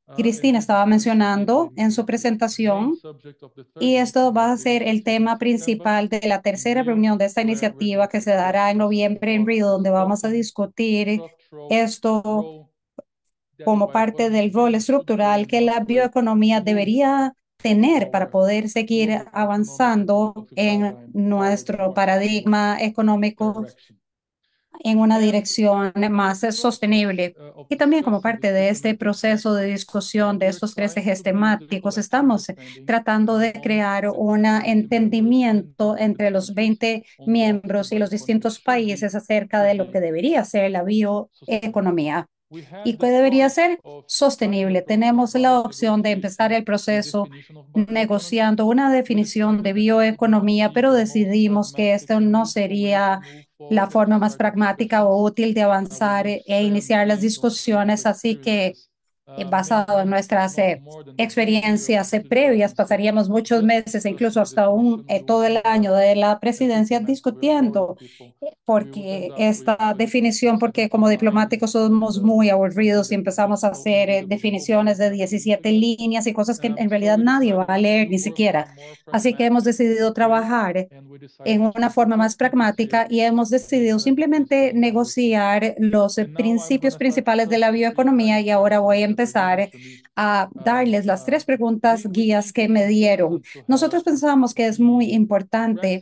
Speaker 4: Cristina estaba mencionando en su presentación, y esto va a ser el tema principal de la tercera reunión de esta iniciativa que se dará en noviembre en Río, donde vamos a discutir esto como parte del rol estructural que la bioeconomía debería tener para poder seguir avanzando en nuestro paradigma económico en una dirección más sostenible. Y también como parte de este proceso de discusión de estos tres ejes temáticos, estamos tratando de crear un entendimiento entre los 20 miembros y los distintos países acerca de lo que debería ser la bioeconomía y que debería ser sostenible. Tenemos la opción de empezar el proceso negociando una definición de bioeconomía, pero decidimos que esto no sería la forma más pragmática o útil de avanzar e iniciar las discusiones, así que basado en nuestras experiencias previas, pasaríamos muchos meses, incluso hasta todo el año de la presidencia discutiendo, porque esta definición, porque como diplomáticos somos muy aburridos y empezamos a hacer definiciones de 17 líneas y cosas que en realidad nadie va a leer ni siquiera. Así que hemos decidido trabajar en una forma más pragmática y hemos decidido simplemente negociar los principios principales de la bioeconomía, y ahora voy a empezar a darles las tres preguntas guías que me dieron. Nosotros pensamos que es muy importante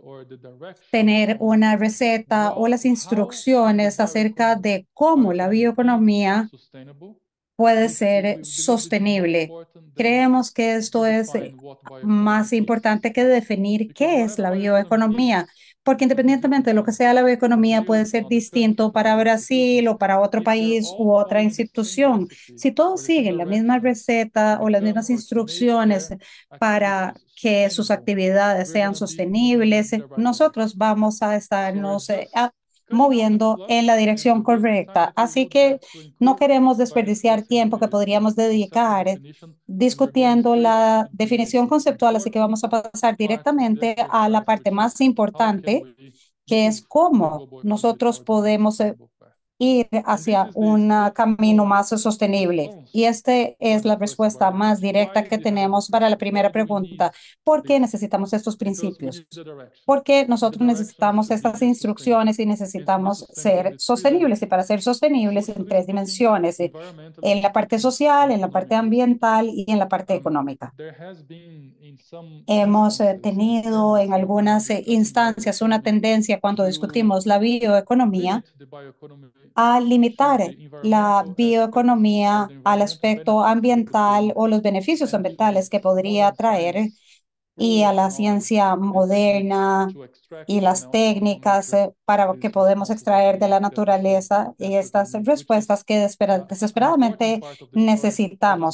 Speaker 4: tener una receta o las instrucciones acerca de cómo la bioeconomía puede ser sostenible. Creemos que esto es más importante que definir qué es la bioeconomía, porque independientemente de lo que sea la bioeconomía puede ser distinto para Brasil o para otro país u otra institución. Si todos siguen la misma receta o las mismas instrucciones para que sus actividades sean sostenibles, nosotros vamos a estarnos moviendo en la dirección correcta. Así que no queremos desperdiciar tiempo que podríamos dedicar discutiendo la definición conceptual, así que vamos a pasar directamente a la parte más importante, que es cómo nosotros podemos ir hacia un camino más sostenible. Y esta es la respuesta más directa que tenemos para la primera pregunta. ¿Por qué necesitamos estos principios? Porque nosotros necesitamos estas instrucciones y necesitamos ser sostenibles. Y para ser sostenibles en tres dimensiones, en la parte social, en la parte ambiental y en la parte económica. Hemos tenido en algunas instancias una tendencia cuando discutimos la bioeconomía a limitar la bioeconomía al aspecto ambiental o los beneficios ambientales que podría traer y a la ciencia moderna y las técnicas para que podemos extraer de la naturaleza y estas respuestas que desesperadamente necesitamos.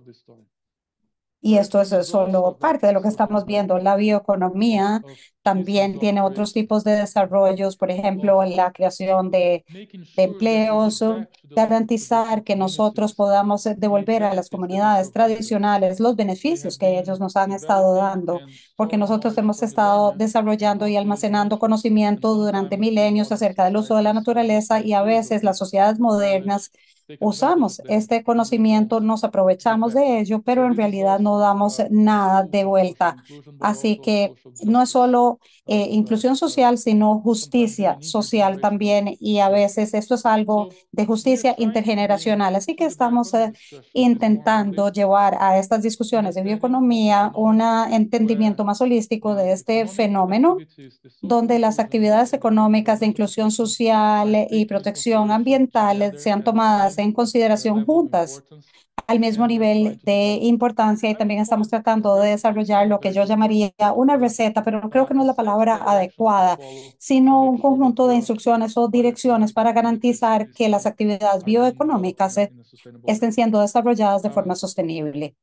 Speaker 4: Y esto es solo parte de lo que estamos viendo. La bioeconomía también tiene otros tipos de desarrollos, por ejemplo, la creación de empleos, garantizar que nosotros podamos devolver a las comunidades tradicionales los beneficios que ellos nos han estado dando, porque nosotros hemos estado desarrollando y almacenando conocimiento durante milenios acerca del uso de la naturaleza, y a veces las sociedades modernas usamos este conocimiento, nos aprovechamos de ello, pero en realidad no damos nada de vuelta. Así que no es solo inclusión social, sino justicia social también, y a veces esto es algo de justicia intergeneracional. Así que estamos intentando llevar a estas discusiones de bioeconomía un entendimiento más holístico de este fenómeno, donde las actividades económicas de inclusión social y protección ambiental sean tomadas en consideración juntas al mismo nivel de importancia, y también estamos tratando de desarrollar lo que yo llamaría una receta, pero no creo que no es la palabra adecuada, sino un conjunto de instrucciones o direcciones para garantizar que las actividades bioeconómicas estén siendo desarrolladas de forma sostenible.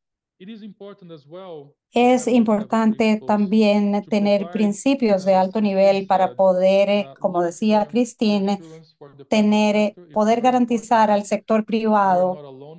Speaker 4: Es importante también tener principios de alto nivel para poder, como decía Christine, poder garantizar al sector privado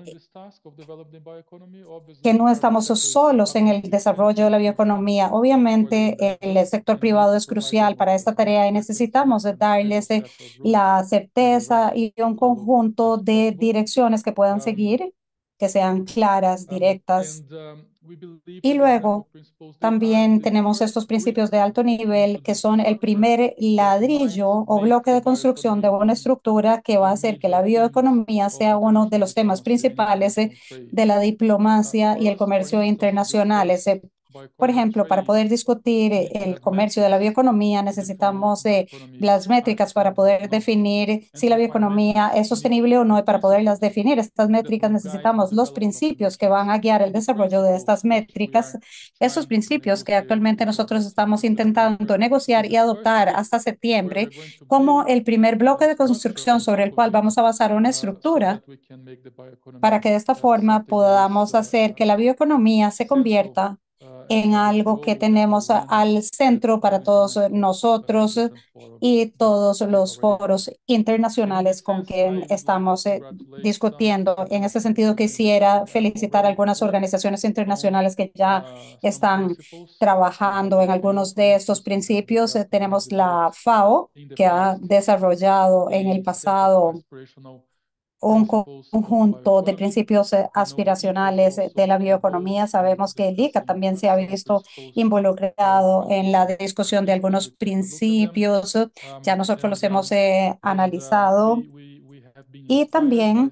Speaker 4: que no estamos solos en el desarrollo de la bioeconomía. Obviamente, el sector privado es crucial para esta tarea y necesitamos darles la certeza y un conjunto de direcciones que puedan seguir que sean claras, directas. Y luego también tenemos estos principios de alto nivel que son el primer ladrillo o bloque de construcción de una estructura que va a hacer que la bioeconomía sea uno de los temas principales de la diplomacia y el comercio internacionales. Por ejemplo, para poder discutir el comercio de la bioeconomía, necesitamos las métricas para poder definir si la bioeconomía es sostenible o no. Y para poderlas definir, estas métricas, necesitamos los principios que van a guiar el desarrollo de estas métricas. Esos principios que actualmente nosotros estamos intentando negociar y adoptar hasta septiembre como el primer bloque de construcción sobre el cual vamos a basar una estructura para que de esta forma podamos hacer que la bioeconomía se convierta en algo que tenemos al centro para todos nosotros y todos los foros internacionales con quien estamos discutiendo. En ese sentido, quisiera felicitar a algunas organizaciones internacionales que ya están trabajando en algunos de estos principios. Tenemos la FAO, que ha desarrollado en el pasado un conjunto de principios aspiracionales de la bioeconomía. Sabemos que el ICA también se ha visto involucrado en la discusión de algunos principios. Ya nosotros los hemos analizado y también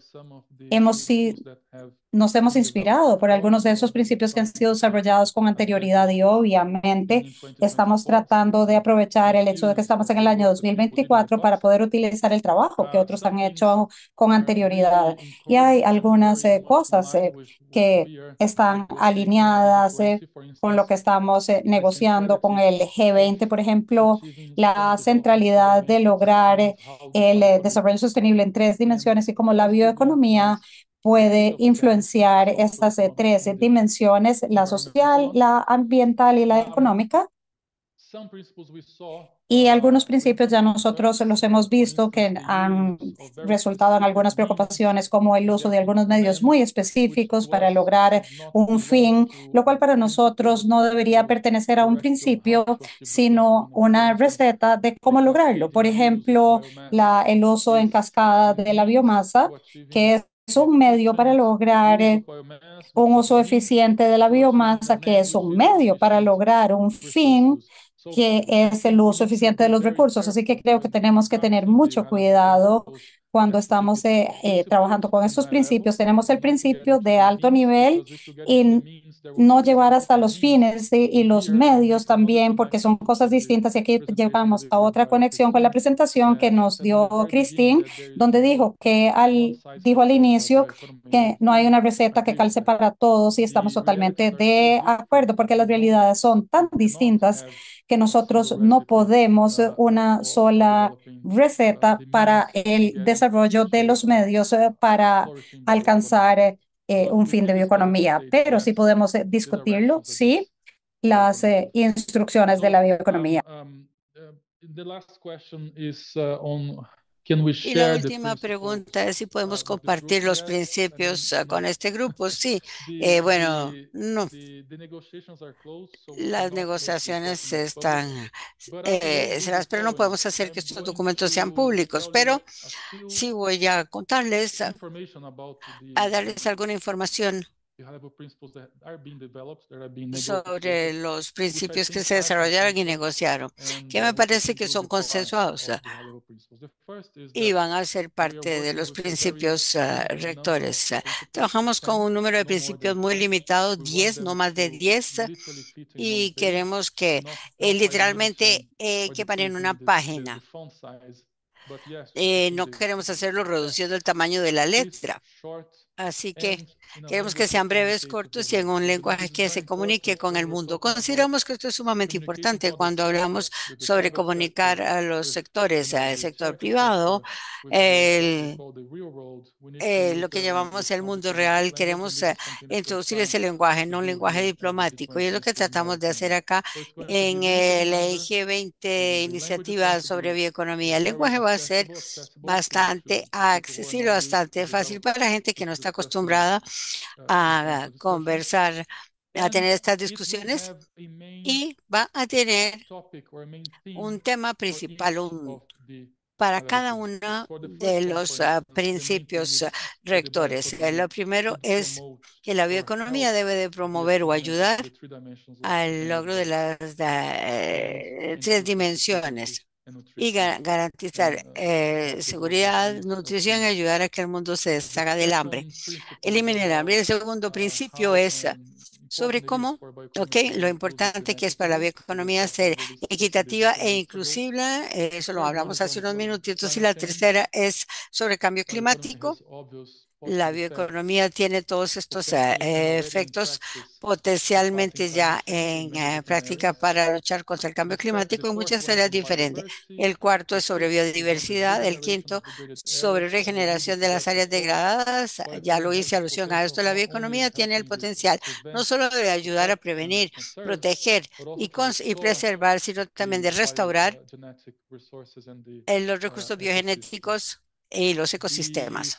Speaker 4: nos hemos inspirado por algunos de esos principios que han sido desarrollados con anterioridad y obviamente estamos tratando de aprovechar el hecho de que estamos en el año 2024 para poder utilizar el trabajo que otros han hecho con anterioridad. Y hay algunas cosas que están alineadas con lo que estamos negociando con el G20, por ejemplo, la centralidad de lograr el desarrollo sostenible en 3 dimensiones y cómo la bioeconomía puede influenciar estas 3 dimensiones, la social, la ambiental y la económica. Y algunos principios ya nosotros los hemos visto que han resultado en algunas preocupaciones, como el uso de algunos medios muy específicos para lograr un fin, lo cual para nosotros no debería pertenecer a un principio, sino una receta de cómo lograrlo. Por ejemplo, el uso en cascada de la biomasa, que es un medio para lograr un uso eficiente de la biomasa, que es un medio para lograr un fin que es el uso eficiente de los recursos. Así que creo que tenemos que tener mucho cuidado cuando estamos trabajando con estos principios. Tenemos el principio de alto nivel y no llevar hasta los fines y los medios también, porque son cosas distintas. Y aquí llevamos a otra conexión con la presentación que nos dio Christine, donde dijo al inicio que no hay una receta que calce para todos y estamos totalmente de acuerdo, porque las realidades son tan distintas que nosotros no podemos una sola receta para el desarrollo de los medios para alcanzar un fin de bioeconomía, pero sí podemos discutirlo, sí, las instrucciones de la bioeconomía.
Speaker 3: Y la última pregunta es si podemos compartir los principios con este grupo. Sí, bueno, no, las negociaciones están cerradas, pero no podemos hacer que estos documentos sean públicos. Pero sí voy a contarles, a darles alguna información sobre los principios que se desarrollaron y negociaron, que me parece que son consensuados y van a ser parte de los principios rectores. Trabajamos con un número de principios muy limitado, 10, no más de 10, y queremos que literalmente quepan en una página. No queremos hacerlo reduciendo el tamaño de la letra. Así que queremos que sean breves, cortos y en un lenguaje que se comunique con el mundo. Consideramos que esto es sumamente importante cuando hablamos sobre comunicar a los sectores, al sector privado, lo que llamamos el mundo real. Queremos introducir ese lenguaje, no un lenguaje diplomático. Y es lo que tratamos de hacer acá en el G20 iniciativa sobre bioeconomía. El lenguaje va a ser bastante accesible, bastante fácil para la gente que no está acostumbrada a conversar, a tener estas discusiones, y va a tener un tema principal, un para cada uno de los principios rectores. Lo primero es que la bioeconomía debe de promover o ayudar al logro de las tres dimensiones y garantizar seguridad, nutrición y ayudar a que el mundo se deshaga del hambre. Elimine el hambre. El segundo principio es sobre cómo, lo importante que es para la bioeconomía ser equitativa e inclusiva. Eso lo hablamos hace unos minutitos. Y la tercera es sobre cambio climático. La bioeconomía tiene todos estos efectos potencialmente ya en práctica para luchar contra el cambio climático en muchas áreas diferentes. El cuarto es sobre biodiversidad. El quinto sobre regeneración de las áreas degradadas. Ya lo hice alusión a esto. La bioeconomía tiene el potencial no solo de ayudar a prevenir, proteger y preservar, sino también de restaurar los recursos biogenéticos y los ecosistemas.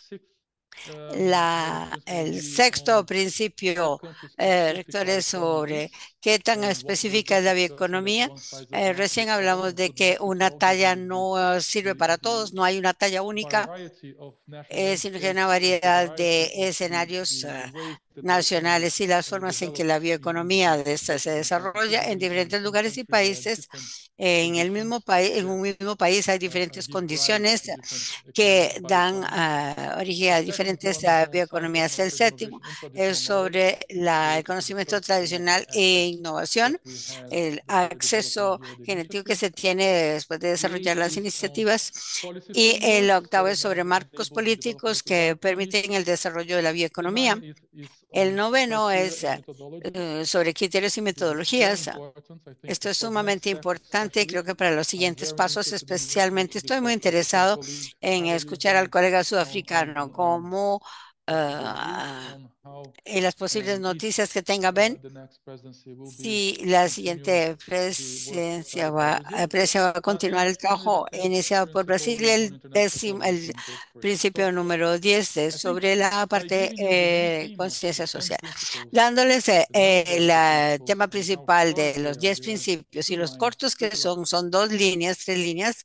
Speaker 3: El sexto principio rector es sobre qué tan específica es la bioeconomía. Recién hablamos de que una talla no sirve para todos, no hay una talla única, sino que hay una variedad de escenarios nacionales y las formas en que la bioeconomía de esta se desarrolla en diferentes lugares y países. En el mismo país, en un mismo país hay diferentes condiciones que dan origen a diferentes bioeconomías. El séptimo es sobre el conocimiento tradicional e innovación, el acceso genético que se tiene después de desarrollar las iniciativas. Y el octavo es sobre marcos políticos que permiten el desarrollo de la bioeconomía. El noveno es sobre criterios y metodologías. Esto es sumamente importante, creo que para los siguientes pasos especialmente. Estoy muy interesado en escuchar al colega sudafricano cómo en las posibles noticias que tenga Ben, si la siguiente presidencia va a continuar el trabajo iniciado por Brasil. El principio número 10 es sobre la parte conciencia social, dándoles el tema principal de los 10 principios y los cortos que son dos líneas, tres líneas.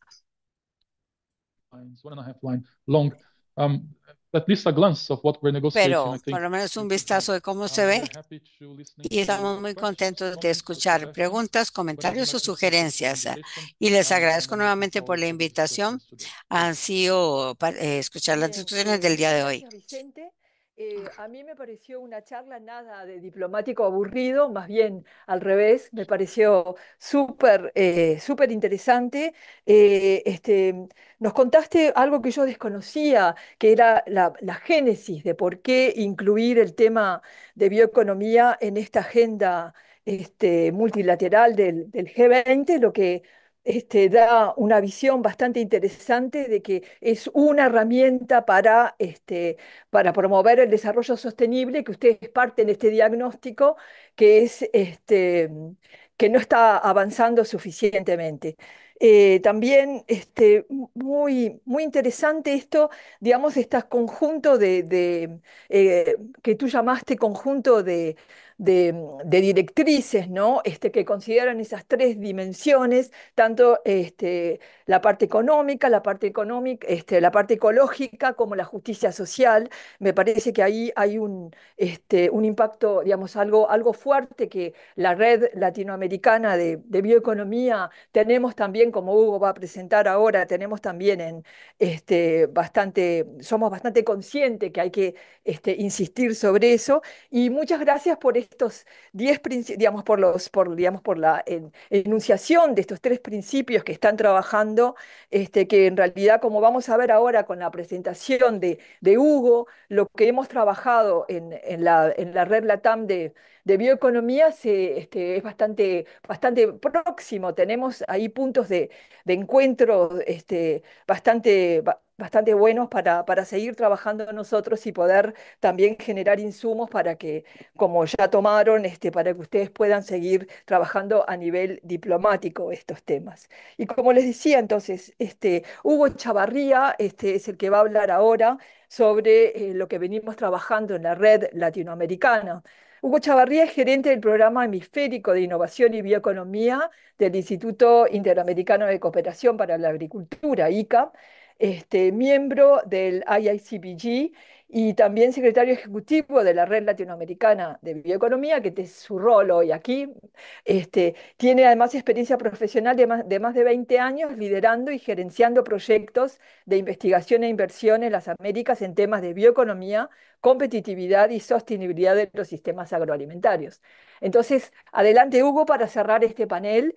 Speaker 3: Pero por lo menos un vistazo de cómo se ve y estamos muy contentos de escuchar preguntas, comentarios o sugerencias. Y les agradezco nuevamente por la invitación. Han sido escuchar las discusiones del día de hoy.
Speaker 1: Gracias, Vicente. A mí me pareció una charla nada de diplomático aburrido, más bien al revés, me pareció súper interesante. Nos contaste algo que yo desconocía, que era la génesis de por qué incluir el tema de bioeconomía en esta agenda multilateral del G20, lo que da una visión bastante interesante de que es una herramienta para promover el desarrollo sostenible, que ustedes parten de este diagnóstico que es que no está avanzando suficientemente. También muy interesante esto, digamos, este conjunto que tú llamaste conjunto de directrices, ¿no? Que consideran esas tres dimensiones, tanto la parte ecológica como la justicia social. Me parece que ahí hay un impacto, digamos, algo fuerte que la red latinoamericana de bioeconomía tenemos también, como Hugo va a presentar ahora, tenemos también somos bastante conscientes que hay que insistir sobre eso. Y muchas gracias por estos 10 principios, digamos, digamos, por la enunciación de estos tres principios que están trabajando, que en realidad, como vamos a ver ahora con la presentación de Hugo, lo que hemos trabajado en la red LATAM de bioeconomía es bastante próximo. Tenemos ahí puntos de encuentro bastante buenos para seguir trabajando nosotros y poder también generar insumos para que, como ya tomaron, para que ustedes puedan seguir trabajando a nivel diplomático estos temas. Y como les decía, entonces, Hugo Chavarría es el que va a hablar ahora sobre lo que venimos trabajando en la red latinoamericana. Hugo Chavarría es gerente del programa hemisférico de innovación y bioeconomía del Instituto Interamericano de Cooperación para la Agricultura, ICA, miembro del IICBG y también secretario ejecutivo de la Red Latinoamericana de Bioeconomía, que es su rol hoy aquí. Tiene además experiencia profesional de más de 20 años liderando y gerenciando proyectos de investigación e inversión en las Américas en temas de bioeconomía, competitividad y sostenibilidad de los sistemas agroalimentarios. Entonces, adelante Hugo para cerrar este panel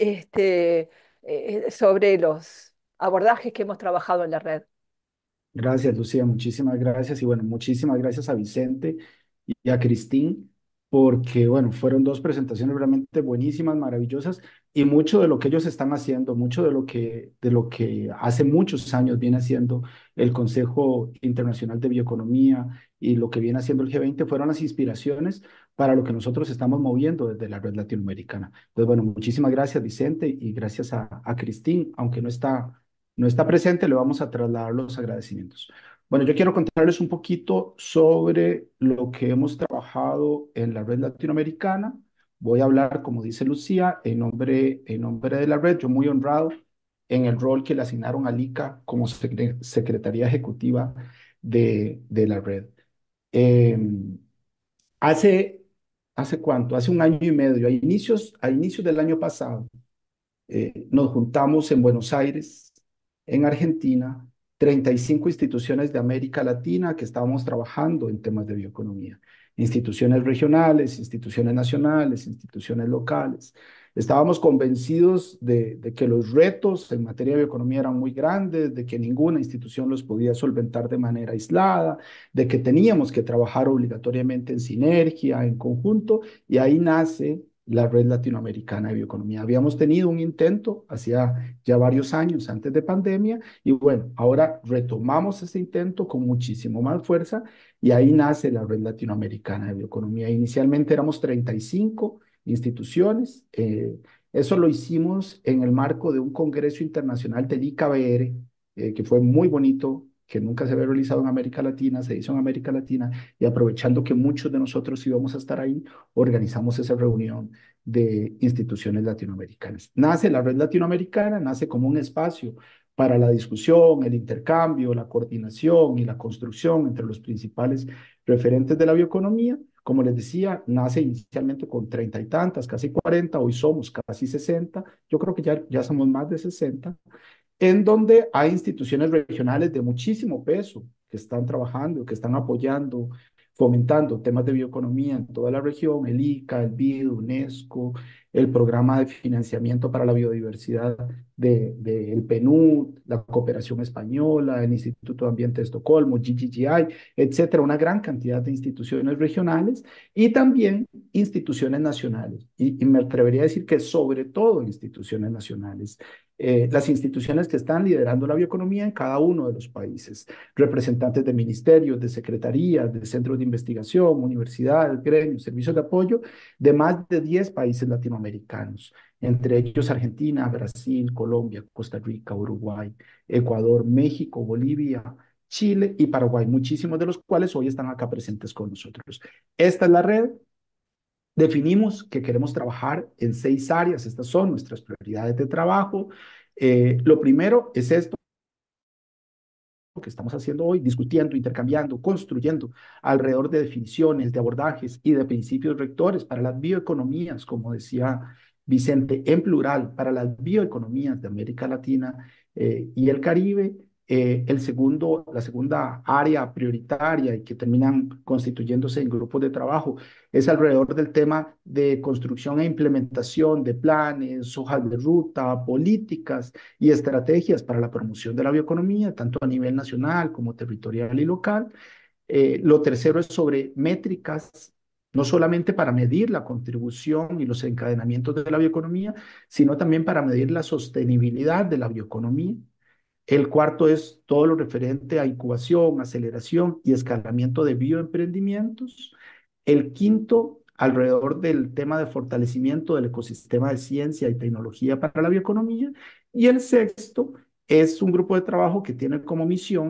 Speaker 1: sobre los abordajes que hemos trabajado en la red.
Speaker 6: Gracias, Lucía, muchísimas gracias. Y bueno, muchísimas gracias a Vicente y a Cristín, porque bueno, fueron dos presentaciones realmente buenísimas, maravillosas, y mucho de lo que ellos están haciendo, mucho de lo que hace muchos años viene haciendo el Consejo Internacional de Bioeconomía y lo que viene haciendo el G20 fueron las inspiraciones para lo que nosotros estamos moviendo desde la red latinoamericana. Entonces, bueno, muchísimas gracias, Vicente, y gracias a Cristín, aunque no está presente, le vamos a trasladar los agradecimientos. Bueno, yo quiero contarles un poquito sobre lo que hemos trabajado en la red latinoamericana. Voy a hablar, como dice Lucía, en nombre de la red. Yo muy honrado en el rol que le asignaron a LICA como Secretaría Ejecutiva de la red. Eh, hace, ¿Hace cuánto? Hace un año y medio, a inicios del año pasado, nos juntamos en Buenos Aires, en Argentina, 35 instituciones de América Latina que estábamos trabajando en temas de bioeconomía. Instituciones regionales, instituciones nacionales, instituciones locales. Estábamos convencidos de que los retos en materia de bioeconomía eran muy grandes, de que ninguna institución los podía solventar de manera aislada, de que teníamos que trabajar obligatoriamente en sinergia, en conjunto, y ahí nace la Red Latinoamericana de Bioeconomía. Habíamos tenido un intento hacía ya varios años antes de pandemia y bueno, ahora retomamos ese intento con muchísimo más fuerza y ahí nace la Red Latinoamericana de Bioeconomía. Inicialmente éramos 35 instituciones. Eso lo hicimos en el marco de un congreso internacional del ICABR, que fue muy bonito, que nunca se había realizado en América Latina, se hizo en América Latina, y aprovechando que muchos de nosotros íbamos a estar ahí, organizamos esa reunión de instituciones latinoamericanas. Nace la Red Latinoamericana, nace como un espacio para la discusión, el intercambio, la coordinación y la construcción entre los principales referentes de la bioeconomía. Como les decía, nace inicialmente con 30 y tantas, casi 40, hoy somos casi 60, yo creo que ya somos más de 60, en donde hay instituciones regionales de muchísimo peso que están trabajando, que están apoyando, fomentando temas de bioeconomía en toda la región, el ICA, el BID, UNESCO, el Programa de Financiamiento para la Biodiversidad del PNUD, la Cooperación Española, el Instituto de Ambiente de Estocolmo, GGGI, etcétera, una gran cantidad de instituciones regionales y también instituciones nacionales. Y me atrevería a decir que sobre todo instituciones nacionales. Las instituciones que están liderando la bioeconomía en cada uno de los países, representantes de ministerios, de secretarías, de centros de investigación, universidades, gremios, servicios de apoyo de más de 10 países latinoamericanos, entre ellos Argentina, Brasil, Colombia, Costa Rica, Uruguay, Ecuador, México, Bolivia, Chile y Paraguay, muchísimos de los cuales hoy están acá presentes con nosotros. Esta es la red. Definimos que queremos trabajar en 6 áreas. Estas son nuestras prioridades de trabajo. Lo primero es esto que estamos haciendo hoy, discutiendo, intercambiando, construyendo alrededor de definiciones, de abordajes y de principios rectores para las bioeconomías, como decía Vicente, en plural, para las bioeconomías de América Latina y el Caribe. La segunda área prioritaria y que terminan constituyéndose en grupos de trabajo es alrededor del tema de construcción e implementación de planes, hojas de ruta, políticas y estrategias para la promoción de la bioeconomía, tanto a nivel nacional como territorial y local. Lo tercero es sobre métricas, no solamente para medir la contribución y los encadenamientos de la bioeconomía, sino también para medir la sostenibilidad de la bioeconomía. El cuarto es todo lo referente a incubación, aceleración y escalamiento de bioemprendimientos. El quinto, alrededor del tema de fortalecimiento del ecosistema de ciencia y tecnología para la bioeconomía. Y el sexto es un grupo de trabajo que tiene como misión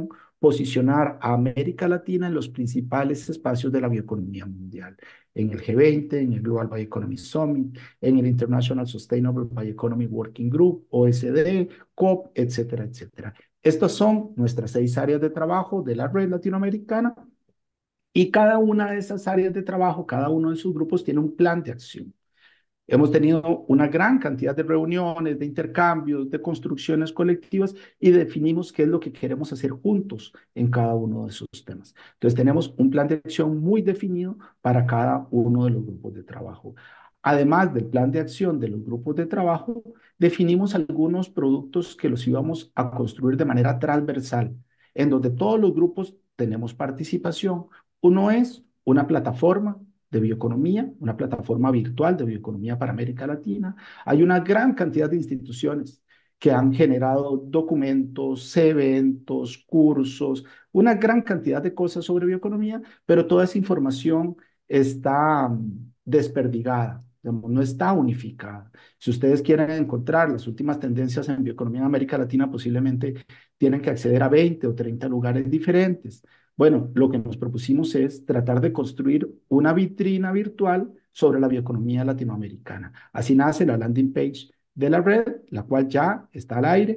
Speaker 6: posicionar a América Latina en los principales espacios de la bioeconomía mundial, en el G20, en el Global Bioeconomy Summit, en el International Sustainable Bioeconomy Working Group, OSD, COP, etcétera, etcétera. Estas son nuestras 6 áreas de trabajo de la red latinoamericana y cada una de esas áreas de trabajo, cada uno de sus grupos tiene un plan de acción. Hemos tenido una gran cantidad de reuniones, de intercambios, de construcciones colectivas y definimos qué es lo que queremos hacer juntos en cada uno de esos temas. Entonces tenemos un plan de acción muy definido para cada uno de los grupos de trabajo. Además del plan de acción de los grupos de trabajo, definimos algunos productos que los íbamos a construir de manera transversal, en donde todos los grupos tenemos participación. Uno es una plataforma de bioeconomía, una plataforma virtual de bioeconomía para América Latina. Hay una gran cantidad de instituciones que han generado documentos, eventos, cursos, una gran cantidad de cosas sobre bioeconomía, pero toda esa información está desperdigada, digamos, no está unificada. Si ustedes quieren encontrar las últimas tendencias en bioeconomía en América Latina, posiblemente tienen que acceder a 20 o 30 lugares diferentes. Bueno, lo que nos propusimos es tratar de construir una vitrina virtual sobre la bioeconomía latinoamericana. Así nace la landing page de la red, la cual ya está al aire.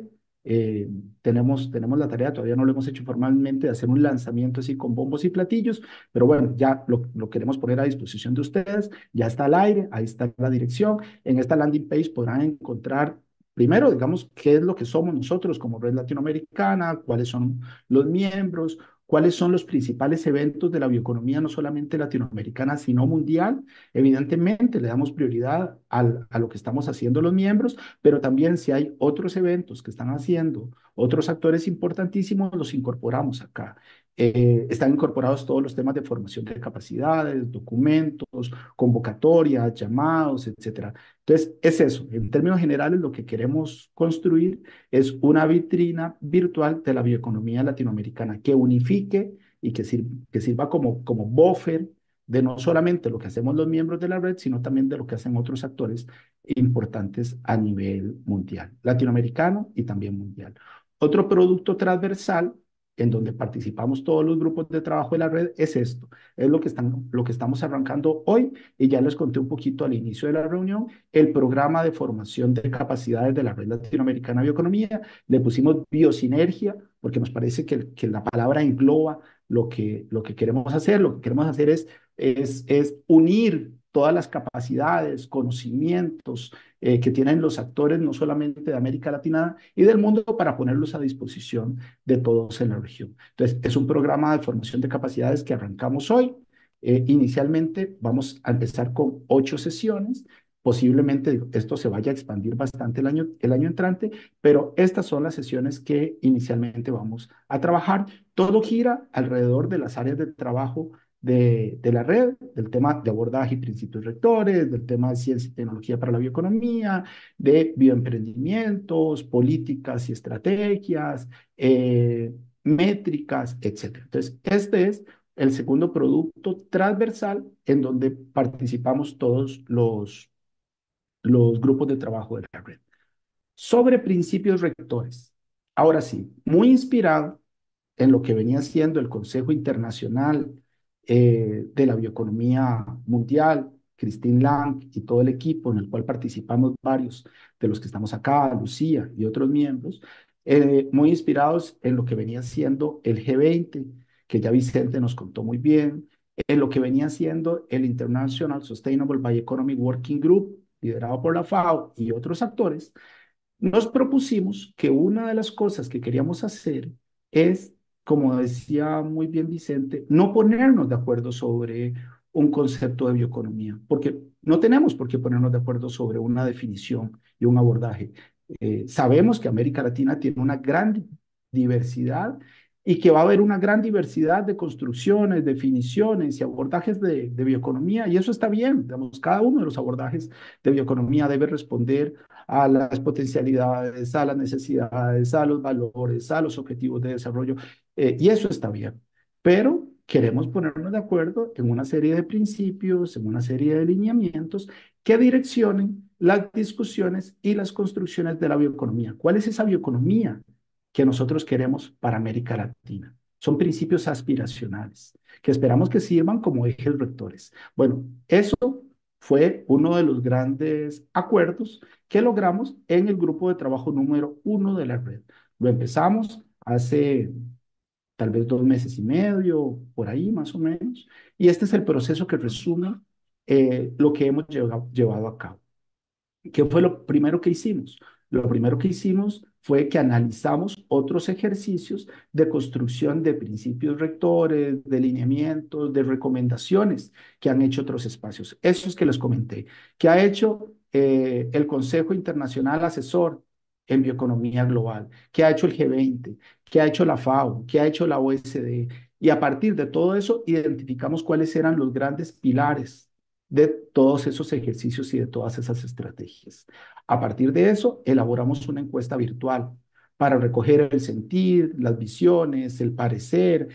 Speaker 6: Tenemos la tarea, todavía no lo hemos hecho formalmente, de hacer un lanzamiento así con bombos y platillos, pero bueno, ya lo queremos poner a disposición de ustedes, ya está al aire, ahí está la dirección. En esta landing page podrán encontrar primero, digamos, qué es lo que somos nosotros como red latinoamericana, cuáles son los miembros, cuáles son los principales eventos de la bioeconomía, no solamente latinoamericana, sino mundial. Evidentemente, le damos prioridad a lo que estamos haciendo los miembros, pero también si hay otros eventos que están haciendo otros actores importantísimos, los incorporamos acá. Están incorporados todos los temas de formación de capacidades, documentos, convocatorias, llamados, etcétera. Entonces, es eso. En términos generales, lo que queremos construir es una vitrina virtual de la bioeconomía latinoamericana que unifique y que sirva como buffer de no solamente lo que hacemos los miembros de la red, sino también de lo que hacen otros actores importantes a nivel mundial, latinoamericano y también mundial. Otro producto transversal en donde participamos todos los grupos de trabajo de la red es esto, es lo que estamos arrancando hoy y ya les conté un poquito al inicio de la reunión, el programa de formación de capacidades de la red latinoamericana de bioeconomía. Le pusimos biosinergia porque nos parece que la palabra engloba lo que queremos hacer. Lo que queremos hacer es unir todas las capacidades, conocimientos que tienen los actores, no solamente de América Latina y del mundo, para ponerlos a disposición de todos en la región. Entonces, es un programa de formación de capacidades que arrancamos hoy. Inicialmente vamos a empezar con 8 sesiones. Posiblemente esto se vaya a expandir bastante el año entrante, pero estas son las sesiones que inicialmente vamos a trabajar. Todo gira alrededor de las áreas de trabajo de la red, del tema de abordaje y principios rectores, del tema de ciencia y tecnología para la bioeconomía, de bioemprendimientos, políticas y estrategias, métricas, etcétera. Entonces, este es el segundo producto transversal en donde participamos todos los grupos de trabajo de la red. Sobre principios rectores. Ahora sí, muy inspirado en lo que venía siendo el Consejo Internacional de la Bioeconomía Mundial, Christine Lang y todo el equipo en el cual participamos varios de los que estamos acá, Lucía y otros miembros, muy inspirados en lo que venía siendo el G20, que ya Vicente nos contó muy bien, en lo que venía siendo el International Sustainable Bioeconomy Working Group, liderado por la FAO y otros actores. Nos propusimos que una de las cosas que queríamos hacer es, como decía muy bien Vicente, no ponernos de acuerdo sobre un concepto de bioeconomía, porque no tenemos por qué ponernos de acuerdo sobre una definición y un abordaje. Sabemos que América Latina tiene una gran diversidad y que va a haber una gran diversidad de construcciones, definiciones y abordajes de bioeconomía, y eso está bien. Digamos, cada uno de los abordajes de bioeconomía debe responder a las potencialidades, a las necesidades, a los valores, a los objetivos de desarrollo, y eso está bien. Pero queremos ponernos de acuerdo en una serie de principios, en una serie de lineamientos que direccionen las discusiones y las construcciones de la bioeconomía. ¿Cuál es esa bioeconomía que nosotros queremos para América Latina? son principios aspiracionales que esperamos que sirvan como ejes rectores. Bueno, eso fue uno de los grandes acuerdos que logramos en el grupo de trabajo número 1 de la red. Lo empezamos hace tal vez 2 meses y medio, por ahí más o menos, y este es el proceso que resume lo que hemos llevado a cabo. ¿Qué fue lo primero que hicimos? Lo primero que hicimos fue que analizamos otros ejercicios de construcción de principios rectores, de lineamientos, de recomendaciones que han hecho otros espacios. Esos que les comenté, que ha hecho el Consejo Internacional Asesor en Bioeconomía Global, que ha hecho el G20, que ha hecho la FAO, que ha hecho la OSD. Y a partir de todo eso, identificamos cuáles eran los grandes pilares de todos esos ejercicios y de todas esas estrategias. A partir de eso, elaboramos una encuesta virtual para recoger el sentir, las visiones, el parecer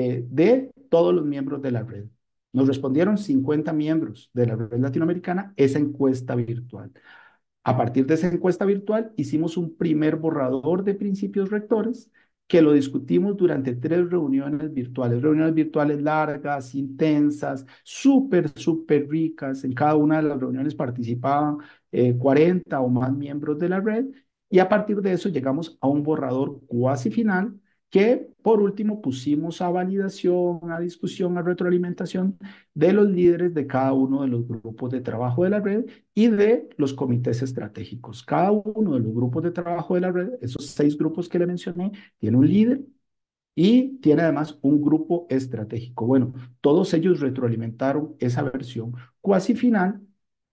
Speaker 6: de todos los miembros de la red. Nos respondieron 50 miembros de la red latinoamericana esa encuesta virtual. A partir de esa encuesta virtual, hicimos un primer borrador de principios rectores que lo discutimos durante 3 reuniones virtuales largas, intensas, súper ricas. En cada una de las reuniones participaban 40 o más miembros de la red y a partir de eso llegamos a un borrador cuasi final que por último pusimos a validación, a discusión, a retroalimentación de los líderes de cada uno de los grupos de trabajo de la red y de los comités estratégicos. Cada uno de los grupos de trabajo de la red, esos 6 grupos que le mencioné, tiene un líder y tiene además un grupo estratégico. Bueno, todos ellos retroalimentaron esa versión cuasi final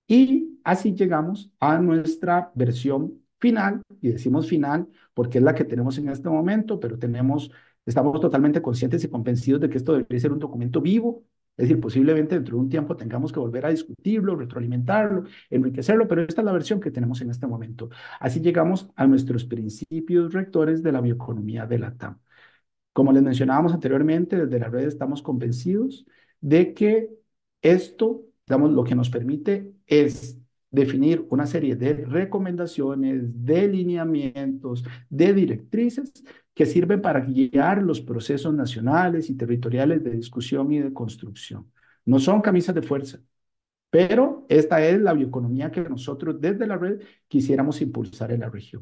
Speaker 6: y así llegamos a nuestra versión final, y decimos final porque es la que tenemos en este momento, pero estamos totalmente conscientes y convencidos de que esto debería ser un documento vivo. Es decir, posiblemente dentro de un tiempo tengamos que volver a discutirlo, retroalimentarlo, enriquecerlo, pero esta es la versión que tenemos en este momento. Así llegamos a nuestros principios rectores de la bioeconomía de la TAM. Como les mencionábamos anteriormente, desde la red estamos convencidos de que esto, digamos, lo que nos permite es definir una serie de recomendaciones, de lineamientos, de directrices que sirven para guiar los procesos nacionales y territoriales de discusión y de construcción. No son camisas de fuerza, pero esta es la bioeconomía que nosotros desde la red quisiéramos impulsar en la región.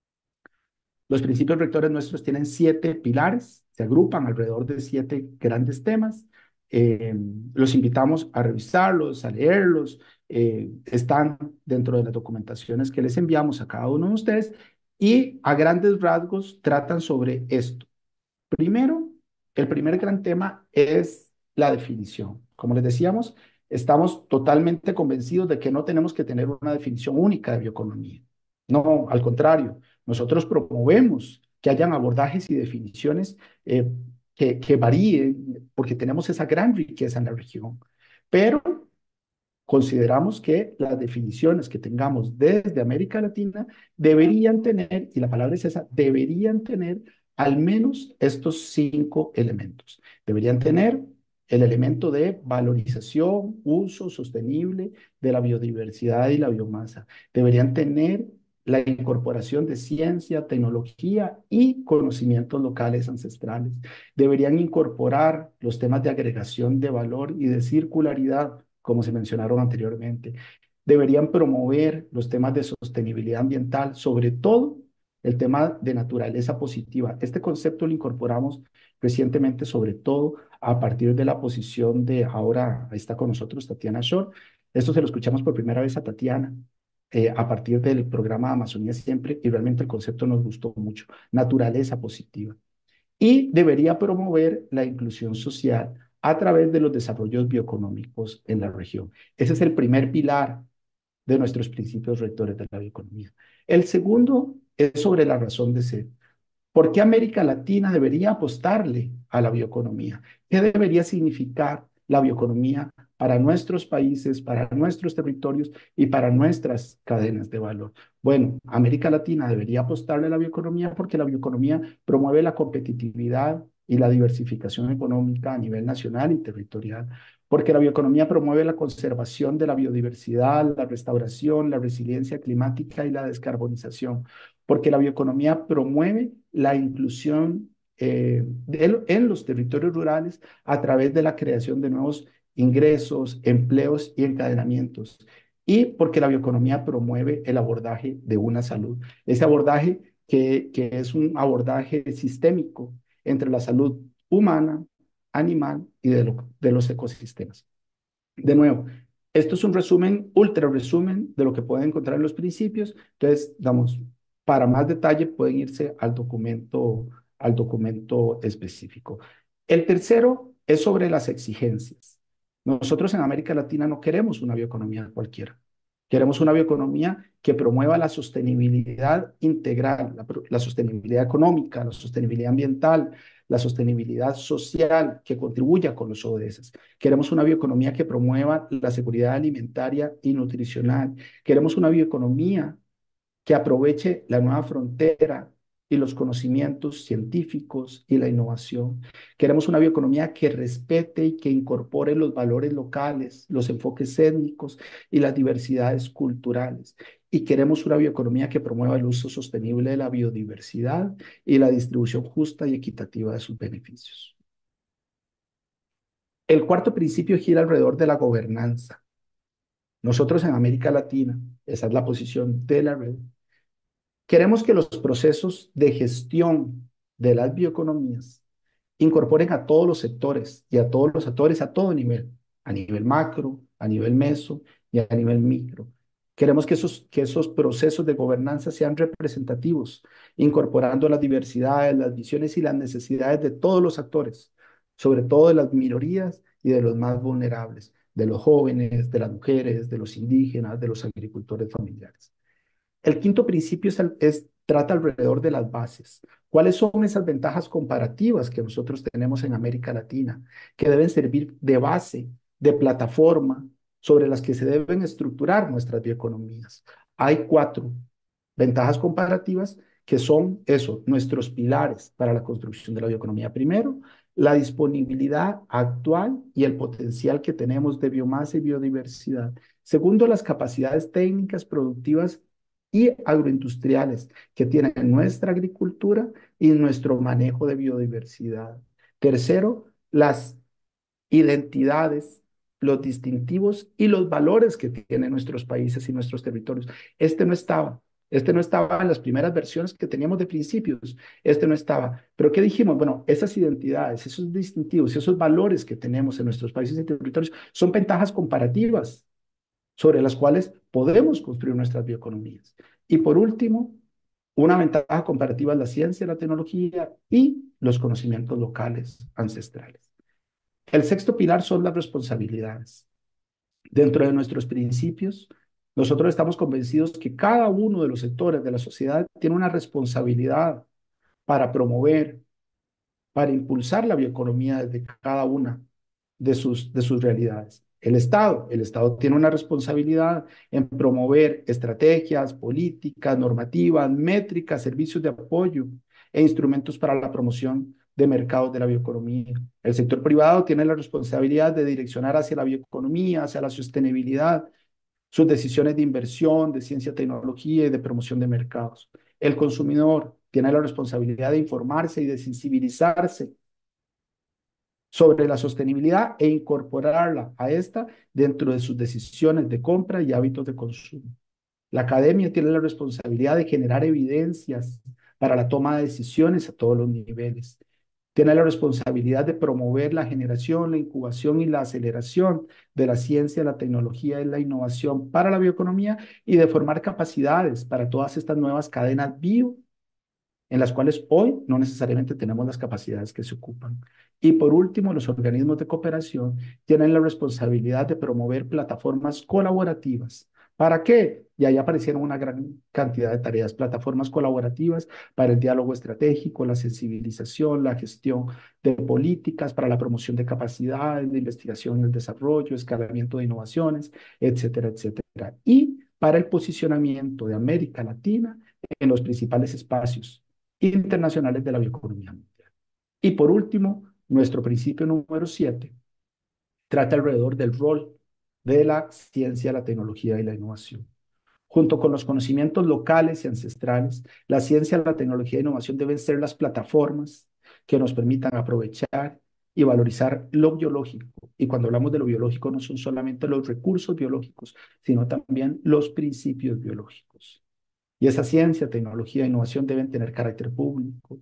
Speaker 6: Los principios rectores nuestros tienen 7 pilares, se agrupan alrededor de 7 grandes temas. Los invitamos a revisarlos, a leerlos. Están dentro de las documentaciones que les enviamos a cada uno de ustedes y a grandes rasgos tratan sobre esto. Primero, el primer gran tema es la definición. Como les decíamos, estamos totalmente convencidos de que no tenemos que tener una definición única de bioeconomía. No, al contrario, nosotros promovemos que hayan abordajes y definiciones que varíen, porque tenemos esa gran riqueza en la región. Pero consideramos que las definiciones que tengamos desde América Latina deberían tener, y la palabra es esa, deberían tener al menos estos 5 elementos. Deberían tener el elemento de valorización, uso sostenible de la biodiversidad y la biomasa. Deberían tener la incorporación de ciencia, tecnología y conocimientos locales ancestrales. Deberían incorporar los temas de agregación de valor y de circularidad, como se mencionaron anteriormente. Deberían promover los temas de sostenibilidad ambiental, sobre todo el tema de naturaleza positiva. Este concepto lo incorporamos recientemente, sobre todo a partir de la posición de, ahora está con nosotros Tatiana Shore. Esto se lo escuchamos por primera vez a Tatiana a partir del programa Amazonía Siempre, y realmente el concepto nos gustó mucho. Naturaleza positiva. Y debería promover la inclusión social a través de los desarrollos bioeconómicos en la región. Ese es el primer pilar de nuestros principios rectores de la bioeconomía. El segundo es sobre la razón de ser. ¿Por qué América Latina debería apostarle a la bioeconomía? ¿Qué debería significar la bioeconomía para nuestros países, para nuestros territorios y para nuestras cadenas de valor? Bueno, América Latina debería apostarle a la bioeconomía porque la bioeconomía promueve la competitividad y la diversificación económica a nivel nacional y territorial, porque la bioeconomía promueve la conservación de la biodiversidad, la restauración, la resiliencia climática y la descarbonización, porque la bioeconomía promueve la inclusión en los territorios rurales a través de la creación de nuevos ingresos, empleos y encadenamientos. Y porque la bioeconomía promueve el abordaje de una salud. Ese abordaje que es un abordaje sistémico entre la salud humana, animal y de los ecosistemas. De nuevo, esto es un resumen, ultra resumen de lo que pueden encontrar en los principios. Entonces, digamos, para más detalle pueden irse al documento específico. El tercero es sobre las exigencias. Nosotros en América Latina no queremos una bioeconomía cualquiera. Queremos una bioeconomía que promueva la sostenibilidad integral, la sostenibilidad económica, la sostenibilidad ambiental, la sostenibilidad social, que contribuya con los ODS. Queremos una bioeconomía que promueva la seguridad alimentaria y nutricional. Queremos una bioeconomía que aproveche la nueva frontera y los conocimientos científicos y la innovación. Queremos una bioeconomía que respete y que incorpore los valores locales, los enfoques étnicos y las diversidades culturales. Y queremos una bioeconomía que promueva el uso sostenible de la biodiversidad y la distribución justa y equitativa de sus beneficios. El cuarto principio gira alrededor de la gobernanza. Nosotros en América Latina, esa es la posición de la red, queremos que los procesos de gestión de las bioeconomías incorporen a todos los sectores y a todos los actores a todo a nivel macro, a nivel meso y a nivel micro. Queremos que esos procesos de gobernanza sean representativos, incorporando las diversidades, las visiones y las necesidades de todos los actores, sobre todo de las minorías y de los más vulnerables, de los jóvenes, de las mujeres, de los indígenas, de los agricultores familiares. El quinto principio trata alrededor de las bases. ¿Cuáles son esas ventajas comparativas que nosotros tenemos en América Latina, que deben servir de base, de plataforma, sobre las que se deben estructurar nuestras bioeconomías? Hay cuatro ventajas comparativas que son eso, nuestros pilares para la construcción de la bioeconomía. Primero, la disponibilidad actual y el potencial que tenemos de biomasa y biodiversidad. Segundo, las capacidades técnicas, productivas y agroindustriales que tiene nuestra agricultura y nuestro manejo de biodiversidad. Tercero, las identidades, los distintivos y los valores que tienen nuestros países y nuestros territorios. Este no estaba. Este no estaba en las primeras versiones que teníamos de principios. Este no estaba. Pero ¿qué dijimos? Bueno, esas identidades, esos distintivos, esos valores que tenemos en nuestros países y territorios son ventajas comparativas sobre las cuales podemos construir nuestras bioeconomías. Y por último, una ventaja comparativa es la ciencia, la tecnología y los conocimientos locales ancestrales. El sexto pilar son las responsabilidades. Dentro de nuestros principios, nosotros estamos convencidos que cada uno de los sectores de la sociedad tiene una responsabilidad para promover, para impulsar la bioeconomía desde cada una de sus realidades. El Estado tiene una responsabilidad en promover estrategias, políticas, normativas, métricas, servicios de apoyo e instrumentos para la promoción de mercados de la bioeconomía. El sector privado tiene la responsabilidad de direccionar hacia la bioeconomía, hacia la sostenibilidad, sus decisiones de inversión, de ciencia, tecnología y de promoción de mercados. El consumidor tiene la responsabilidad de informarse y de sensibilizarse sobre la sostenibilidad e incorporarla a esta dentro de sus decisiones de compra y hábitos de consumo. La academia tiene la responsabilidad de generar evidencias para la toma de decisiones a todos los niveles. Tiene la responsabilidad de promover la generación, la incubación y la aceleración de la ciencia, la tecnología y la innovación para la bioeconomía y de formar capacidades para todas estas nuevas cadenas bio en las cuales hoy no necesariamente tenemos las capacidades que se ocupan. Y por último, los organismos de cooperación tienen la responsabilidad de promover plataformas colaborativas. ¿Para qué? Y ahí aparecieron una gran cantidad de tareas, plataformas colaborativas para el diálogo estratégico, la sensibilización, la gestión de políticas, para la promoción de capacidades, de investigación y el desarrollo, escalamiento de innovaciones, etcétera, etcétera. Y para el posicionamiento de América Latina en los principales espacios internacionales de la bioeconomía mundial. Y por último, nuestro principio número 7 trata alrededor del rol de la ciencia, la tecnología y la innovación. Junto con los conocimientos locales y ancestrales, la ciencia, la tecnología e innovación deben ser las plataformas que nos permitan aprovechar y valorizar lo biológico. Y cuando hablamos de lo biológico, no son solamente los recursos biológicos, sino también los principios biológicos. Y esa ciencia, tecnología e innovación deben tener carácter público,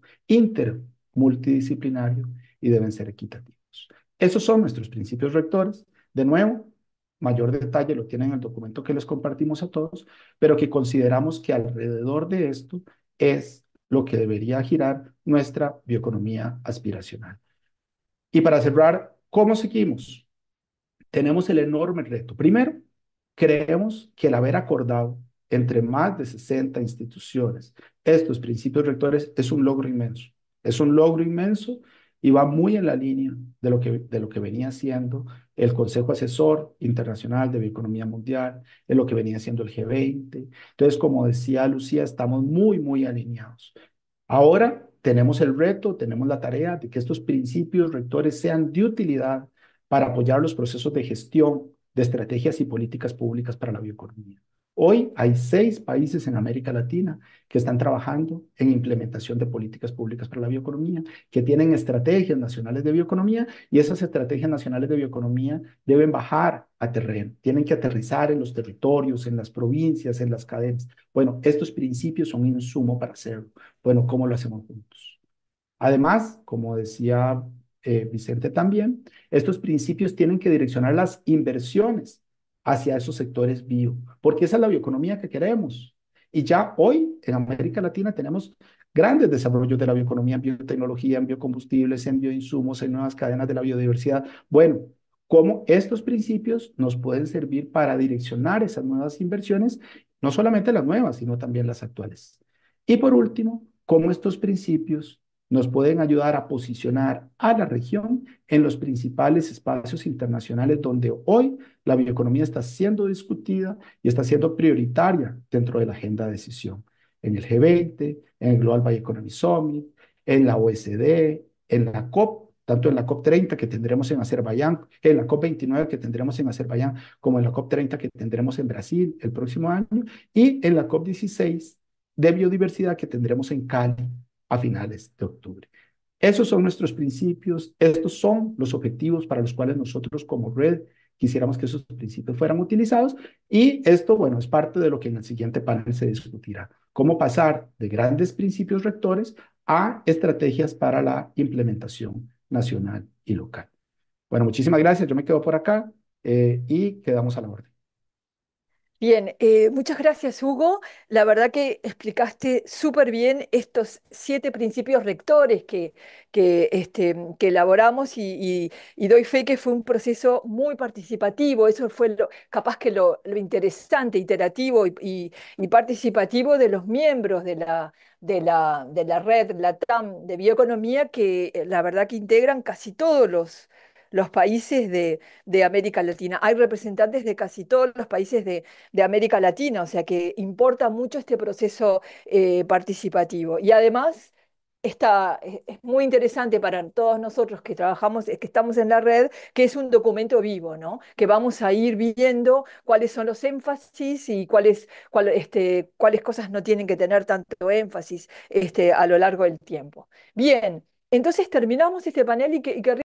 Speaker 6: multidisciplinario y deben ser equitativos. Esos son nuestros principios rectores. De nuevo, mayor detalle lo tienen en el documento que les compartimos a todos, pero que consideramos que alrededor de esto es lo que debería girar nuestra bioeconomía aspiracional. Y para cerrar, ¿cómo seguimos? Tenemos el enorme reto. Primero, creemos que el haber acordado entre más de 60 instituciones estos principios rectores es un logro inmenso. Es un logro inmenso y va muy en la línea de lo que venía siendo el Consejo Asesor Internacional de Bioeconomía Mundial, de lo que venía siendo el G20. Entonces, como decía Lucía, estamos muy, muy alineados. Ahora tenemos el reto, tenemos la tarea de que estos principios rectores sean de utilidad para apoyar los procesos de gestión de estrategias y políticas públicas para la bioeconomía. Hoy hay 6 países en América Latina que están trabajando en implementación de políticas públicas para la bioeconomía, que tienen estrategias nacionales de bioeconomía y esas estrategias nacionales de bioeconomía deben bajar a terreno, tienen que aterrizar en los territorios, en las provincias, en las cadenas. Bueno, estos principios son insumo para hacerlo. Bueno, ¿cómo lo hacemos juntos? Además, como decía Vicente también, estos principios tienen que direccionar las inversiones hacia esos sectores bio, porque esa es la bioeconomía que queremos. Y ya hoy en América Latina tenemos grandes desarrollos de la bioeconomía en biotecnología, en biocombustibles, en bioinsumos, en nuevas cadenas de la biodiversidad. Bueno, ¿cómo estos principios nos pueden servir para direccionar esas nuevas inversiones? No solamente las nuevas, sino también las actuales. Y por último, cómo estos principios nos pueden ayudar a posicionar a la región en los principales espacios internacionales donde hoy la bioeconomía está siendo discutida y está siendo prioritaria dentro de la agenda de decisión. En el G20, en el Global Bioeconomy Summit, en la OECD, en la COP, tanto en la COP 30 que tendremos en Azerbaiyán, en la COP 29 que tendremos en Azerbaiyán, como en la COP 30 que tendremos en Brasil el próximo año, y en la COP 16 de biodiversidad que tendremos en Cali a finales de octubre. Esos son nuestros principios, estos son los objetivos para los cuales nosotros como red quisiéramos que esos principios fueran utilizados y esto, bueno, es parte de lo que en el siguiente panel se discutirá. Cómo pasar de grandes principios rectores a estrategias para la implementación nacional y local. Bueno, muchísimas gracias, yo me quedo por acá y quedamos a la orden.
Speaker 1: Bien, muchas gracias, Hugo. La verdad que explicaste súper bien estos 7 principios rectores que elaboramos y doy fe que fue un proceso muy participativo. Eso fue capaz que lo interesante, iterativo y participativo de los miembros de la red, la TAM de bioeconomía, que la verdad que integran casi todos los países de América Latina. Hay representantes de casi todos los países de América Latina, o sea que importa mucho este proceso participativo. Y además es muy interesante para todos nosotros que trabajamos, que estamos en la red, que es un documento vivo, ¿no? Que vamos a ir viendo cuáles son los énfasis y cuáles cosas no tienen que tener tanto énfasis a lo largo del tiempo. Bien, entonces terminamos este panel y querría